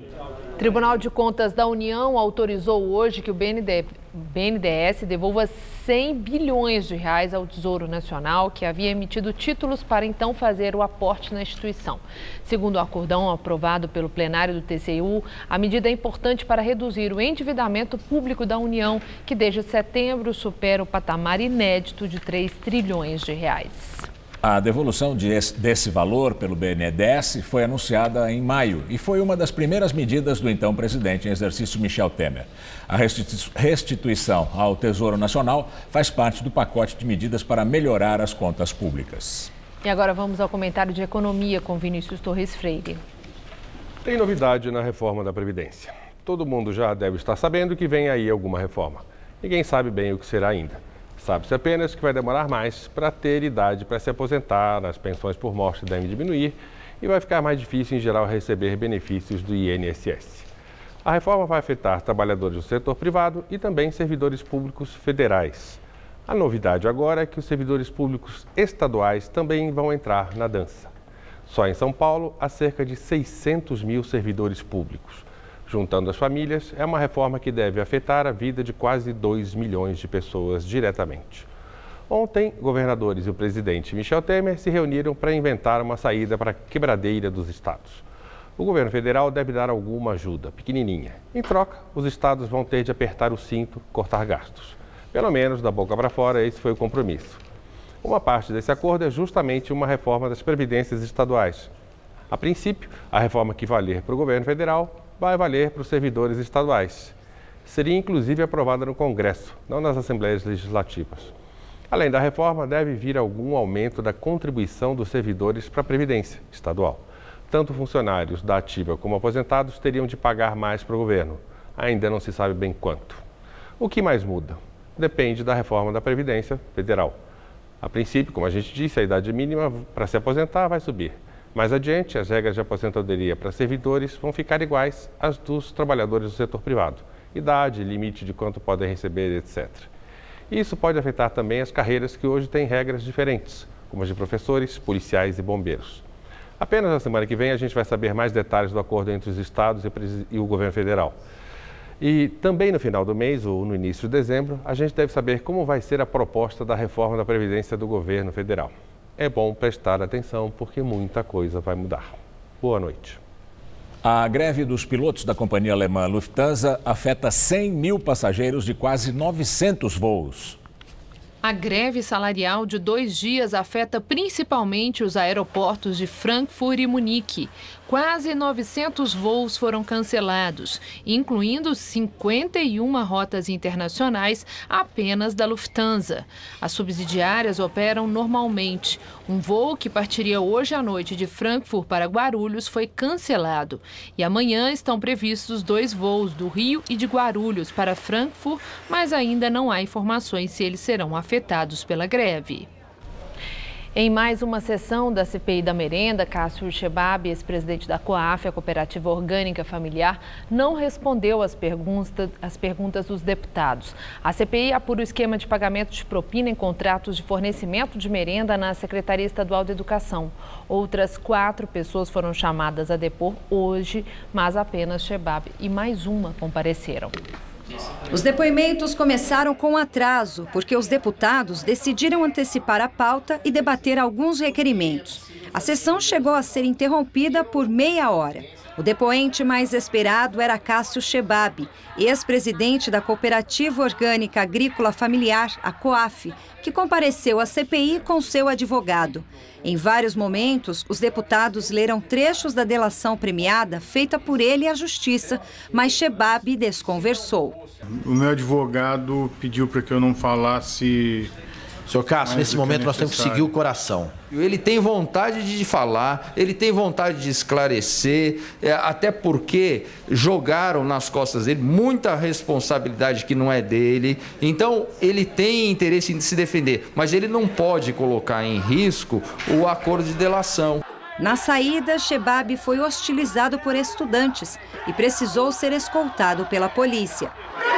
O Tribunal de Contas da União autorizou hoje que o B N D E S devolva cem bilhões de reais ao Tesouro Nacional, que havia emitido títulos para então fazer o aporte na instituição. Segundo o acordão aprovado pelo plenário do T C U, a medida é importante para reduzir o endividamento público da União, que desde setembro supera o patamar inédito de três trilhões de reais. A devolução de esse, desse valor pelo B N D E S foi anunciada em maio e foi uma das primeiras medidas do então presidente em exercício Michel Temer. A restituição ao Tesouro Nacional faz parte do pacote de medidas para melhorar as contas públicas. E agora vamos ao comentário de economia com Vinícius Torres Freire. Tem novidade na reforma da Previdência. Todo mundo já deve estar sabendo que vem aí alguma reforma. Ninguém sabe bem o que será ainda. Sabe-se apenas que vai demorar mais para ter idade para se aposentar, as pensões por morte devem diminuir e vai ficar mais difícil em geral receber benefícios do I N S S. A reforma vai afetar trabalhadores do setor privado e também servidores públicos federais. A novidade agora é que os servidores públicos estaduais também vão entrar na dança. Só em São Paulo, há cerca de seiscentos mil servidores públicos. Juntando as famílias, é uma reforma que deve afetar a vida de quase dois milhões de pessoas diretamente. Ontem, governadores e o presidente Michel Temer se reuniram para inventar uma saída para a quebradeira dos estados. O governo federal deve dar alguma ajuda, pequenininha. Em troca, os estados vão ter de apertar o cinto, cortar gastos. Pelo menos, da boca para fora, esse foi o compromisso. Uma parte desse acordo é justamente uma reforma das previdências estaduais. A princípio, a reforma que valer para o governo federal vai valer para os servidores estaduais. Seria inclusive aprovada no Congresso, não nas Assembleias Legislativas. Além da reforma, deve vir algum aumento da contribuição dos servidores para a Previdência estadual. Tanto funcionários da ativa como aposentados teriam de pagar mais para o governo. Ainda não se sabe bem quanto. O que mais muda? Depende da reforma da Previdência Federal. A princípio, como a gente disse, a idade mínima para se aposentar vai subir. Mais adiante, as regras de aposentadoria para servidores vão ficar iguais às dos trabalhadores do setor privado. Idade, limite de quanto podem receber, etcétera. Isso pode afetar também as carreiras que hoje têm regras diferentes, como as de professores, policiais e bombeiros. Apenas na semana que vem a gente vai saber mais detalhes do acordo entre os estados e o governo federal. E também no final do mês, ou no início de dezembro, a gente deve saber como vai ser a proposta da reforma da Previdência do governo federal. É bom prestar atenção porque muita coisa vai mudar. Boa noite. A greve dos pilotos da companhia alemã Lufthansa afeta cem mil passageiros de quase novecentos voos. A greve salarial de dois dias afeta principalmente os aeroportos de Frankfurt e Munique. Quase novecentos voos foram cancelados, incluindo cinquenta e uma rotas internacionais apenas da Lufthansa. As subsidiárias operam normalmente. Um voo que partiria hoje à noite de Frankfurt para Guarulhos foi cancelado. E amanhã estão previstos dois voos do Rio e de Guarulhos para Frankfurt, mas ainda não há informações se eles serão afetados pela greve. Em mais uma sessão da C P I da merenda, Cássio Chebab, ex-presidente da COAF, a Cooperativa Orgânica Familiar, não respondeu às perguntas, às perguntas dos deputados. A C P I apura o esquema de pagamento de propina em contratos de fornecimento de merenda na Secretaria Estadual de Educação. Outras quatro pessoas foram chamadas a depor hoje, mas apenas Chebab e mais uma compareceram. Os depoimentos começaram com atraso, porque os deputados decidiram antecipar a pauta e debater alguns requerimentos. A sessão chegou a ser interrompida por meia hora. O depoente mais esperado era Cássio Chebab, ex-presidente da Cooperativa Orgânica Agrícola Familiar, a COAF, que compareceu à C P I com seu advogado. Em vários momentos, os deputados leram trechos da delação premiada feita por ele à Justiça, mas Chebab desconversou. O meu advogado pediu para que eu não falasse... Senhor Cássio, nesse momento nós temos que seguir o coração. Ele tem vontade de falar, ele tem vontade de esclarecer, é, até porque jogaram nas costas dele muita responsabilidade que não é dele. Então, ele tem interesse em se defender, mas ele não pode colocar em risco o acordo de delação. Na saída, Chebab foi hostilizado por estudantes e precisou ser escoltado pela polícia.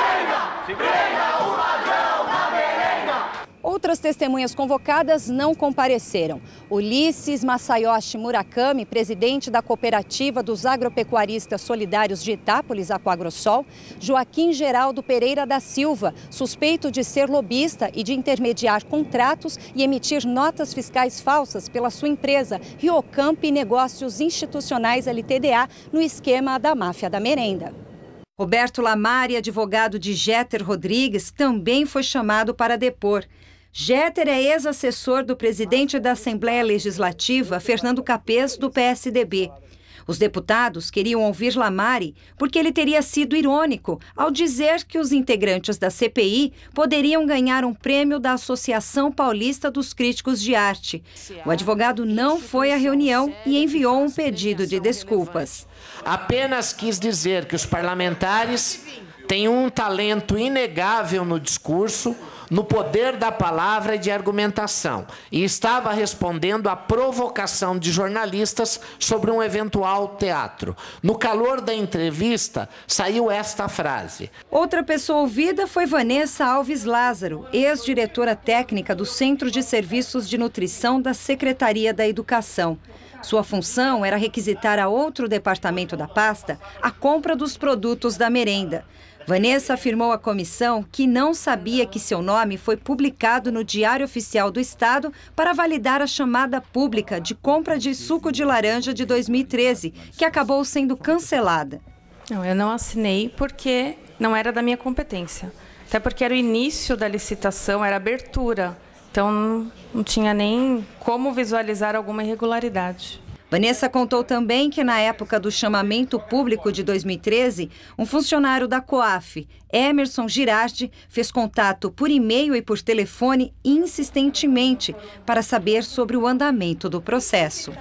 Outras testemunhas convocadas não compareceram. Ulisses Masayoshi Murakami, presidente da Cooperativa dos Agropecuaristas Solidários de Itápolis, Aquagrosol. Joaquim Geraldo Pereira da Silva, suspeito de ser lobista e de intermediar contratos e emitir notas fiscais falsas pela sua empresa Riocamp Negócios Institucionais L T D A no esquema da máfia da merenda. Roberto Lamari, advogado de Jeter Rodrigues, também foi chamado para depor. Jeter é ex-assessor do presidente da Assembleia Legislativa, Fernando Capês, do P S D B. Os deputados queriam ouvir Lamari porque ele teria sido irônico ao dizer que os integrantes da C P I poderiam ganhar um prêmio da Associação Paulista dos Críticos de Arte. O advogado não foi à reunião e enviou um pedido de desculpas. Apenas quis dizer que os parlamentares têm um talento inegável no discurso, no poder da palavra e de argumentação, e estava respondendo à provocação de jornalistas sobre um eventual teatro. No calor da entrevista, saiu esta frase. Outra pessoa ouvida foi Vanessa Alves Lázaro, ex-diretora técnica do Centro de Serviços de Nutrição da Secretaria da Educação. Sua função era requisitar a outro departamento da pasta a compra dos produtos da merenda. Vanessa afirmou à comissão que não sabia que seu nome foi publicado no Diário Oficial do Estado para validar a chamada pública de compra de suco de laranja de dois mil e treze, que acabou sendo cancelada. Não, eu não assinei porque não era da minha competência. Até porque era o início da licitação, era a abertura. Então, não, não tinha nem como visualizar alguma irregularidade. Vanessa contou também que, na época do chamamento público de dois mil e treze, um funcionário da COAF, Emerson Girardi, fez contato por e-mail e por telefone insistentemente para saber sobre o andamento do processo.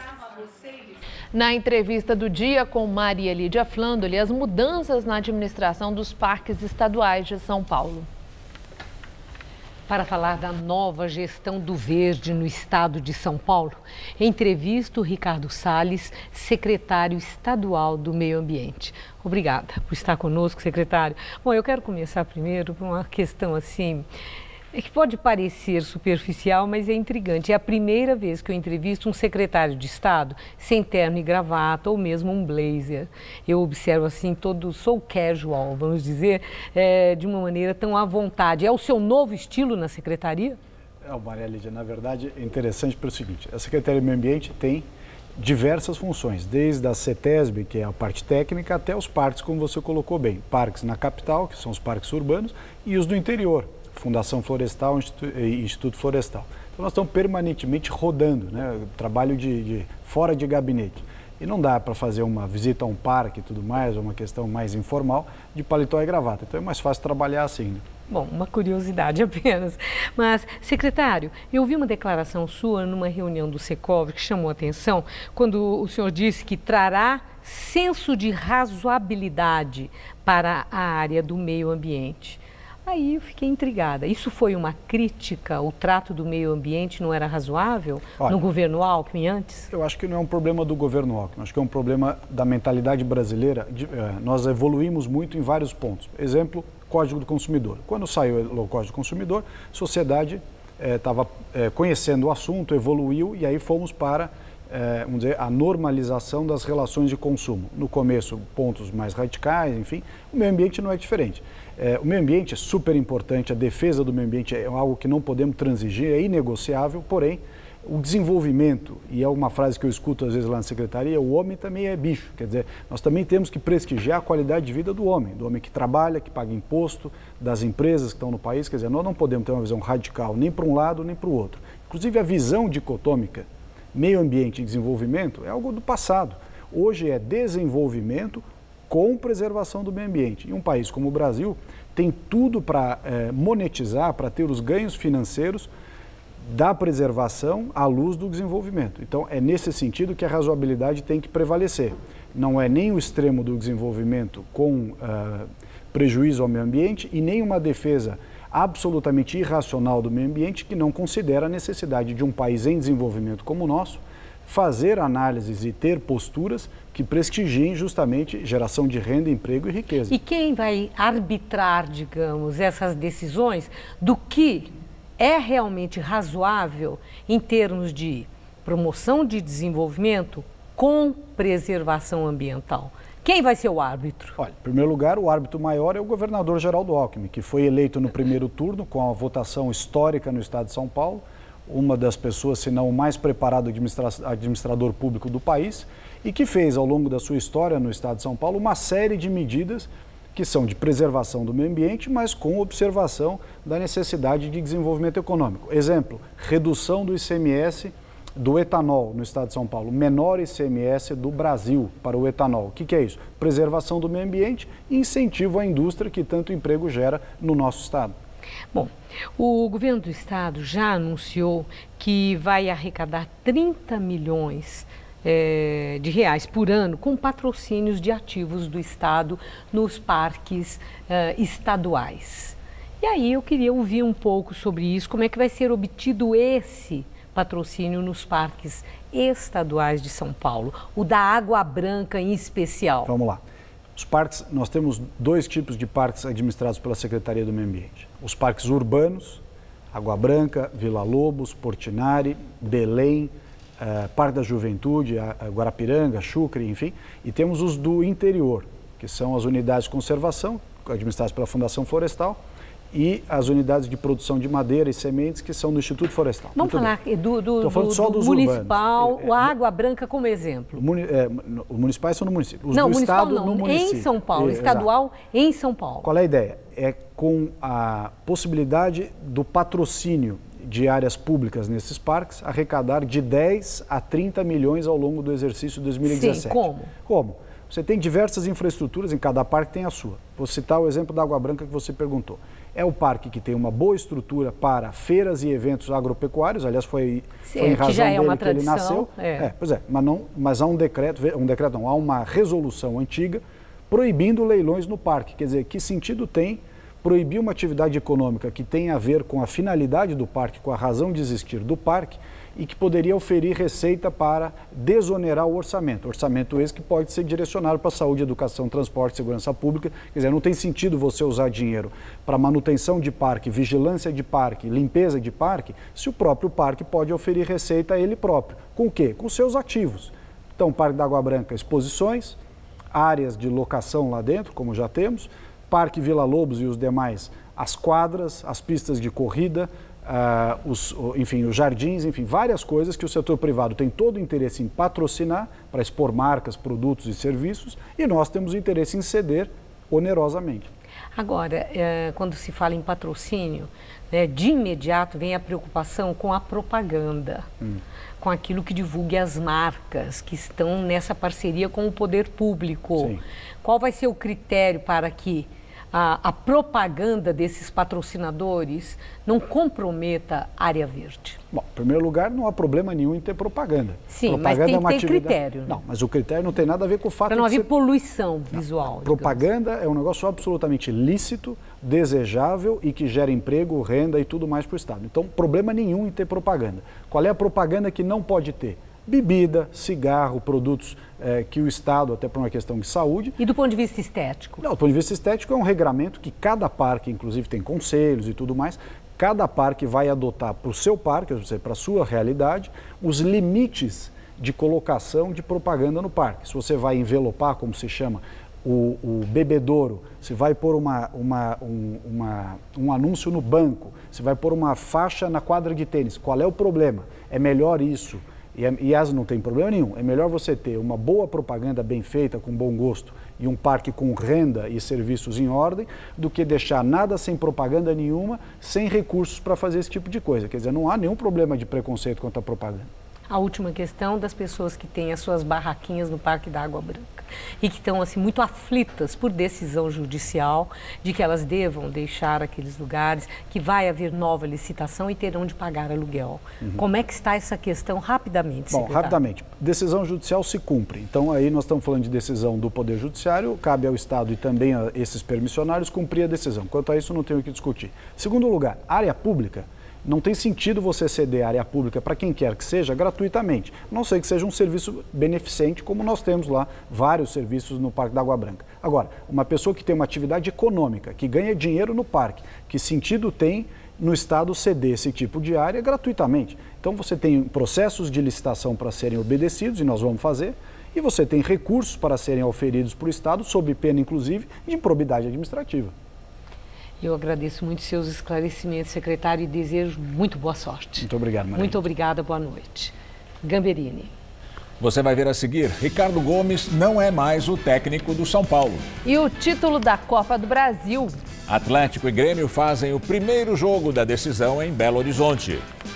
Na entrevista do dia com Maria Lídia Flandoli, as mudanças na administração dos parques estaduais de São Paulo. Para falar da nova gestão do verde no estado de São Paulo, entrevisto Ricardo Salles, secretário estadual do Meio Ambiente. Obrigada por estar conosco, secretário. Bom, eu quero começar primeiro por uma questão assim, é que pode parecer superficial, mas é intrigante. É a primeira vez que eu entrevisto um secretário de Estado sem terno e gravata ou mesmo um blazer. Eu observo assim, todo, sou casual, vamos dizer, é, de uma maneira tão à vontade. É o seu novo estilo na secretaria? É, Maria Lídia, na verdade é interessante pelo seguinte, a Secretaria do Meio Ambiente tem diversas funções, desde a CETESB, que é a parte técnica, até os parques, como você colocou bem. Parques na capital, que são os parques urbanos, e os do interior. Fundação Florestal e Instituto Florestal. Então nós estamos permanentemente rodando, né? Trabalho de, de fora de gabinete. E não dá para fazer uma visita a um parque e tudo mais, ou uma questão mais informal, de paletó e gravata. Então é mais fácil trabalhar assim. Né? Bom, uma curiosidade apenas. Mas, secretário, eu vi uma declaração sua numa reunião do Secov que chamou a atenção, quando o senhor disse que trará senso de razoabilidade para a área do meio ambiente. Aí eu fiquei intrigada. Isso foi uma crítica? O trato do meio ambiente não era razoável? Olha, no governo Alckmin antes? Eu acho que não é um problema do governo Alckmin. Acho que é um problema da mentalidade brasileira. De, eh, nós evoluímos muito em vários pontos. Exemplo, Código do Consumidor. Quando saiu o Código do Consumidor, a sociedade estava eh, eh, conhecendo o assunto, evoluiu e aí fomos para eh, vamos dizer, a normalização das relações de consumo. No começo, pontos mais radicais, enfim. O meio ambiente não é diferente. É, o meio ambiente é super importante, a defesa do meio ambiente é algo que não podemos transigir, é inegociável, porém, O desenvolvimento, e é uma frase que eu escuto às vezes lá na secretaria, o homem também é bicho. Quer dizer, nós também temos que prestigiar a qualidade de vida do homem, do homem que trabalha, que paga imposto, das empresas que estão no país. Quer dizer, nós não podemos ter uma visão radical nem para um lado nem para o outro. Inclusive a visão dicotômica, meio ambiente e desenvolvimento, é algo do passado. Hoje é desenvolvimento com preservação do meio ambiente. E um país como o Brasil tem tudo para é, monetizar, para ter os ganhos financeiros da preservação à luz do desenvolvimento. Então, é nesse sentido que a razoabilidade tem que prevalecer. Não é nem o extremo do desenvolvimento com uh, prejuízo ao meio ambiente e nem uma defesa absolutamente irracional do meio ambiente que não considera a necessidade de um país em desenvolvimento como o nosso fazer análises e ter posturas que prestigiem justamente geração de renda, emprego e riqueza. E quem vai arbitrar, digamos, essas decisões do que é realmente razoável em termos de promoção de desenvolvimento com preservação ambiental? Quem vai ser o árbitro? Olha, em primeiro lugar, o árbitro maior é o governador Geraldo Alckmin, que foi eleito no primeiro turno com a votação histórica no estado de São Paulo, uma das pessoas, se não o mais preparado administra- administrador público do país, e que fez, ao longo da sua história no estado de São Paulo, uma série de medidas que são de preservação do meio ambiente, mas com observação da necessidade de desenvolvimento econômico. Exemplo, redução do I C M S do etanol no estado de São Paulo, menor I C M S do Brasil para o etanol. O que, que é isso? Preservação do meio ambiente e incentivo à indústria que tanto emprego gera no nosso estado. Bom, o governo do estado já anunciou que vai arrecadar trinta milhões É, de reais por ano com patrocínios de ativos do Estado nos parques uh, estaduais. E aí eu queria ouvir um pouco sobre isso, como é que vai ser obtido esse patrocínio nos parques estaduais de São Paulo, o da Água Branca em especial. Vamos lá. Os parques, nós temos dois tipos de parques administrados pela Secretaria do Meio Ambiente. Os parques urbanos, Água Branca, Vila Lobos, Portinari, Belém, Uh, Parque da Juventude, a, a Guarapiranga, Chucre, enfim, e temos os do interior, que são as unidades de conservação, administradas pela Fundação Florestal, e as unidades de produção de madeira e sementes, que são do Instituto Florestal. Vamos Muito falar bem. do, do, Tô falando do, só do dos municipal, urbanos. o Água Branca como exemplo. Muni, é, os municipais são no município. Os não, do municipal estado não, no município. em São Paulo, É, estadual exato. em São Paulo. Qual é a ideia? É com a possibilidade do patrocínio de áreas públicas nesses parques, arrecadar de dez a trinta milhões ao longo do exercício dois mil e dezessete. Sim, como? Como? Você tem diversas infraestruturas, em cada parque tem a sua. Vou citar o exemplo da Água Branca que você perguntou. É o parque que tem uma boa estrutura para feiras e eventos agropecuários, aliás, foi, Sim, foi em razão que já é dele uma que ele tradição, nasceu. É. É, pois é, mas, não, mas há um decreto, um decreto não, há uma resolução antiga proibindo leilões no parque. Quer dizer, que sentido tem proibir uma atividade econômica que tem a ver com a finalidade do parque, com a razão de existir do parque, e que poderia oferir receita para desonerar o orçamento. Orçamento esse que pode ser direcionado para saúde, educação, transporte, segurança pública. Quer dizer, não tem sentido você usar dinheiro para manutenção de parque, vigilância de parque, limpeza de parque, se o próprio parque pode oferir receita a ele próprio. Com o quê? Com seus ativos. Então, Parque da Água Branca, exposições, áreas de locação lá dentro, como já temos, Parque Vila Lobos e os demais, as quadras, as pistas de corrida, uh, os, enfim, os jardins, enfim, várias coisas que o setor privado tem todo o interesse em patrocinar para expor marcas, produtos e serviços, e nós temos o interesse em ceder onerosamente. Agora, é, quando se fala em patrocínio, né, de imediato vem a preocupação com a propaganda, hum. com aquilo que divulgue as marcas que estão nessa parceria com o poder público. Sim. Qual vai ser o critério para que a, a propaganda desses patrocinadores não comprometa a área verde? Bom, em primeiro lugar, não há problema nenhum em ter propaganda. Sim, propaganda mas tem é uma que ter atividade... critério. Né? Não, mas o critério não tem nada a ver com o fato para não de haver ser... poluição visual. Não, propaganda é um negócio absolutamente lícito, desejável e que gera emprego, renda e tudo mais para o Estado. Então, problema nenhum em ter propaganda. Qual é a propaganda que não pode ter? Bebida, cigarro, produtos eh, que o Estado, até por uma questão de saúde... E do ponto de vista estético? Não, do ponto de vista estético é um regramento que cada parque, inclusive tem conselhos e tudo mais, cada parque vai adotar para o seu parque, ou seja, para a sua realidade, os limites de colocação de propaganda no parque. Se você vai envelopar, como se chama, o, o bebedouro, se vai pôr uma, uma, um, uma, um anúncio no banco, se vai pôr uma faixa na quadra de tênis, qual é o problema? É melhor isso, e, e as não tem problema nenhum, é melhor você ter uma boa propaganda bem feita, com bom gosto, e um parque com renda e serviços em ordem, do que deixar nada sem propaganda nenhuma, sem recursos para fazer esse tipo de coisa. Quer dizer, não há nenhum problema de preconceito contra a propaganda. A última questão das pessoas que têm as suas barraquinhas no Parque da Água Branca e que estão assim muito aflitas por decisão judicial de que elas devam deixar aqueles lugares, que vai haver nova licitação e terão de pagar aluguel. Uhum. Como é que está essa questão rapidamente, Bom, secretário? rapidamente. Decisão judicial se cumpre. Então aí nós estamos falando de decisão do Poder Judiciário, cabe ao Estado e também a esses permissionários cumprir a decisão. Quanto a isso não tenho o que discutir. Segundo lugar, área pública. Não tem sentido você ceder área pública para quem quer que seja gratuitamente, a não ser que seja um serviço beneficente, como nós temos lá vários serviços no Parque da Água Branca. Agora, uma pessoa que tem uma atividade econômica, que ganha dinheiro no parque, que sentido tem no Estado ceder esse tipo de área gratuitamente? Então você tem processos de licitação para serem obedecidos, e nós vamos fazer, e você tem recursos para serem oferidos para o Estado, sob pena, inclusive, de improbidade administrativa. Eu agradeço muito seus esclarecimentos, secretário, e desejo muito boa sorte. Muito obrigado, Maria. Muito obrigada, boa noite. Gamberini. Você vai ver a seguir, Ricardo Gomes não é mais o técnico do São Paulo. E o título da Copa do Brasil. Atlético e Grêmio fazem o primeiro jogo da decisão em Belo Horizonte.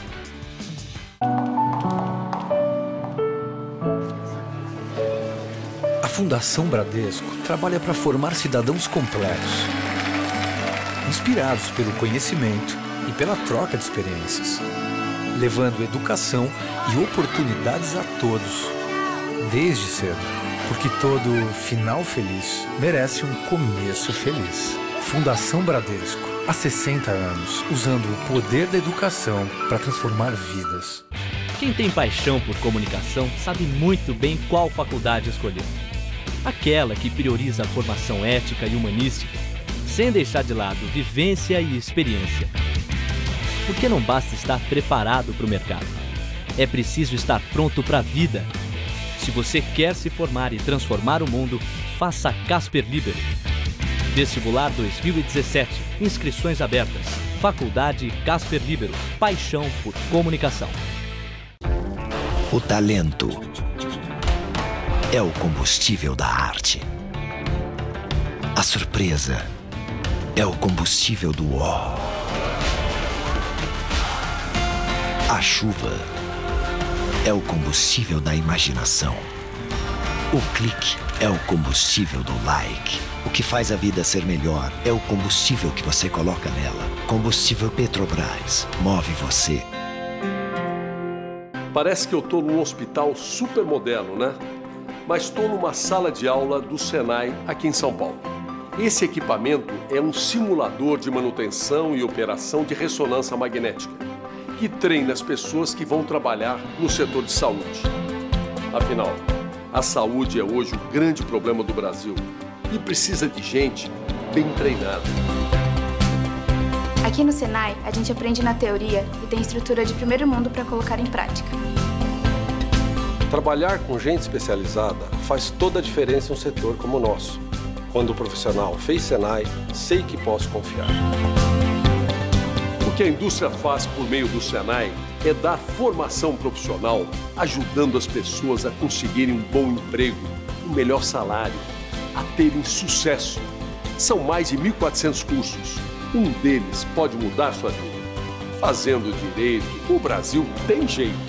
A Fundação Bradesco trabalha para formar cidadãos completos, inspirados pelo conhecimento e pela troca de experiências, levando educação e oportunidades a todos, desde cedo, porque todo final feliz merece um começo feliz. Fundação Bradesco, há sessenta anos, usando o poder da educação para transformar vidas. Quem tem paixão por comunicação sabe muito bem qual faculdade escolher. Aquela que prioriza a formação ética e humanística, sem deixar de lado vivência e experiência. Porque não basta estar preparado para o mercado. É preciso estar pronto para a vida. Se você quer se formar e transformar o mundo, faça Casper Libero. Vestibular dois mil e dezessete. Inscrições abertas. Faculdade Casper Libero. Paixão por comunicação. O talento é o combustível da arte. A surpresa é o combustível do ó. A chuva é o combustível da imaginação. O clique é o combustível do like. O que faz a vida ser melhor é o combustível que você coloca nela. Combustível Petrobras. Move você. Parece que eu estou num hospital super moderno, né? Mas estou numa sala de aula do Senai aqui em São Paulo. Esse equipamento é um simulador de manutenção e operação de ressonância magnética, que treina as pessoas que vão trabalhar no setor de saúde. Afinal, a saúde é hoje o grande problema do Brasil e precisa de gente bem treinada. Aqui no Senai, a gente aprende na teoria e tem estrutura de primeiro mundo para colocar em prática. Trabalhar com gente especializada faz toda a diferença em um setor como o nosso. Quando o profissional fez Senai, sei que posso confiar. O que a indústria faz por meio do Senai é dar formação profissional, ajudando as pessoas a conseguirem um bom emprego, um melhor salário, a terem sucesso. São mais de mil e quatrocentos cursos. Um deles pode mudar sua vida. Fazendo direito, o Brasil tem jeito.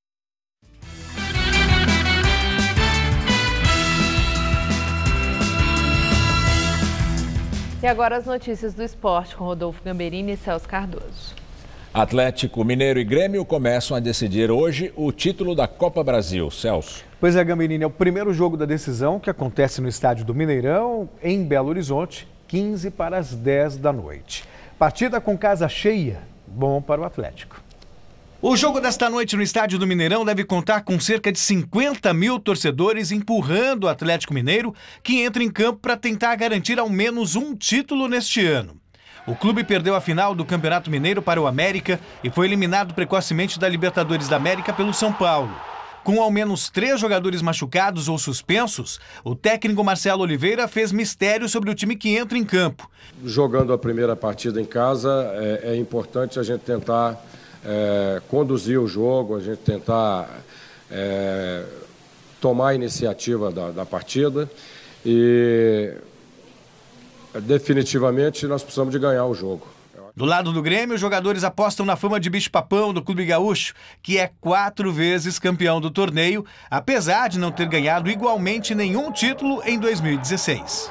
E agora as notícias do esporte com Rodolfo Gamberini e Celso Cardoso. Atlético, Mineiro e Grêmio começam a decidir hoje o título da Copa Brasil. Celso. Pois é, Gamberini, é o primeiro jogo da decisão que acontece no estádio do Mineirão, em Belo Horizonte, quinze para as dez da noite. Partida com casa cheia, bom para o Atlético. O jogo desta noite no estádio do Mineirão deve contar com cerca de cinquenta mil torcedores empurrando o Atlético Mineiro, que entra em campo para tentar garantir ao menos um título neste ano. O clube perdeu a final do Campeonato Mineiro para o América e foi eliminado precocemente da Libertadores da América pelo São Paulo. Com ao menos três jogadores machucados ou suspensos, o técnico Marcelo Oliveira fez mistério sobre o time que entra em campo. Jogando a primeira partida em casa, é, é importante a gente tentar é, conduzir o jogo, a gente tentar é, tomar a iniciativa da, da partida e definitivamente nós precisamos de ganhar o jogo. Do lado do Grêmio, os jogadores apostam na fama de bicho-papão do Clube Gaúcho, que é quatro vezes campeão do torneio, apesar de não ter ganhado igualmente nenhum título em dois mil e dezesseis.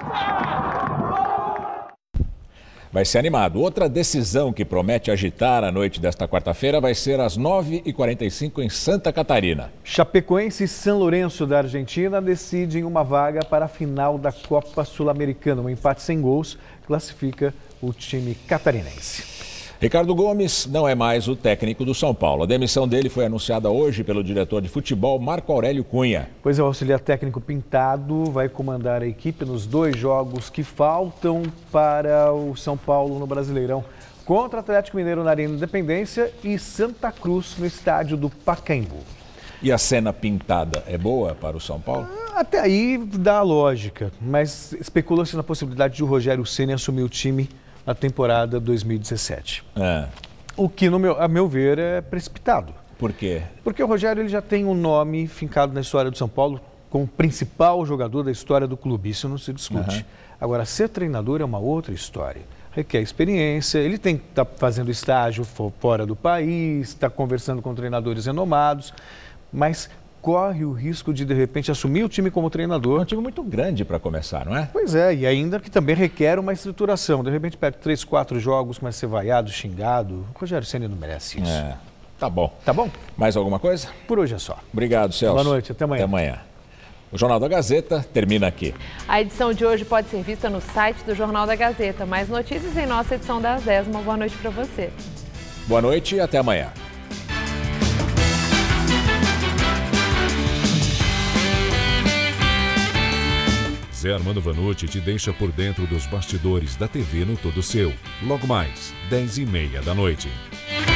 Vai ser animado. Outra decisão que promete agitar a noite desta quarta-feira vai ser às nove e quarenta e cinco em Santa Catarina. Chapecoense e São Lourenço da Argentina decidem uma vaga para a final da Copa Sul-Americana. Um empate sem gols classifica o time catarinense. Ricardo Gomes não é mais o técnico do São Paulo. A demissão dele foi anunciada hoje pelo diretor de futebol, Marco Aurélio Cunha. Pois é, o auxiliar técnico Pintado vai comandar a equipe nos dois jogos que faltam para o São Paulo no Brasileirão, contra o Atlético Mineiro na Arena Independência e Santa Cruz no estádio do Pacaembu. E a cena pintada é boa para o São Paulo? Até aí dá a lógica, mas especula-se na possibilidade de o Rogério Ceni assumir o time na temporada dois mil e dezessete. É. O que, no meu, a meu ver, é precipitado. Por quê? Porque o Rogério ele já tem um nome fincado na história do São Paulo como principal jogador da história do clube. Isso não se discute. Uhum. Agora, ser treinador é uma outra história. Requer experiência, ele tem que estar fazendo estágio fora do país, está conversando com treinadores renomados, mas corre o risco de, de repente, assumir o time como treinador. É um time muito grande para começar, não é? Pois é, e ainda que também requer uma estruturação. De repente, perde três, quatro jogos, começa a ser vaiado, xingado. O Rogério Ceni não merece isso. É, tá bom. Tá bom? Mais alguma coisa? Por hoje é só. Obrigado, Celso. Boa noite, até amanhã. Até amanhã. O Jornal da Gazeta termina aqui. A edição de hoje pode ser vista no site do Jornal da Gazeta. Mais notícias em nossa edição das dez. Uma boa noite para você. Boa noite e até amanhã. Zé Armando Vanucci te deixa por dentro dos bastidores da T V no Todo Seu. Logo mais, dez e meia da noite.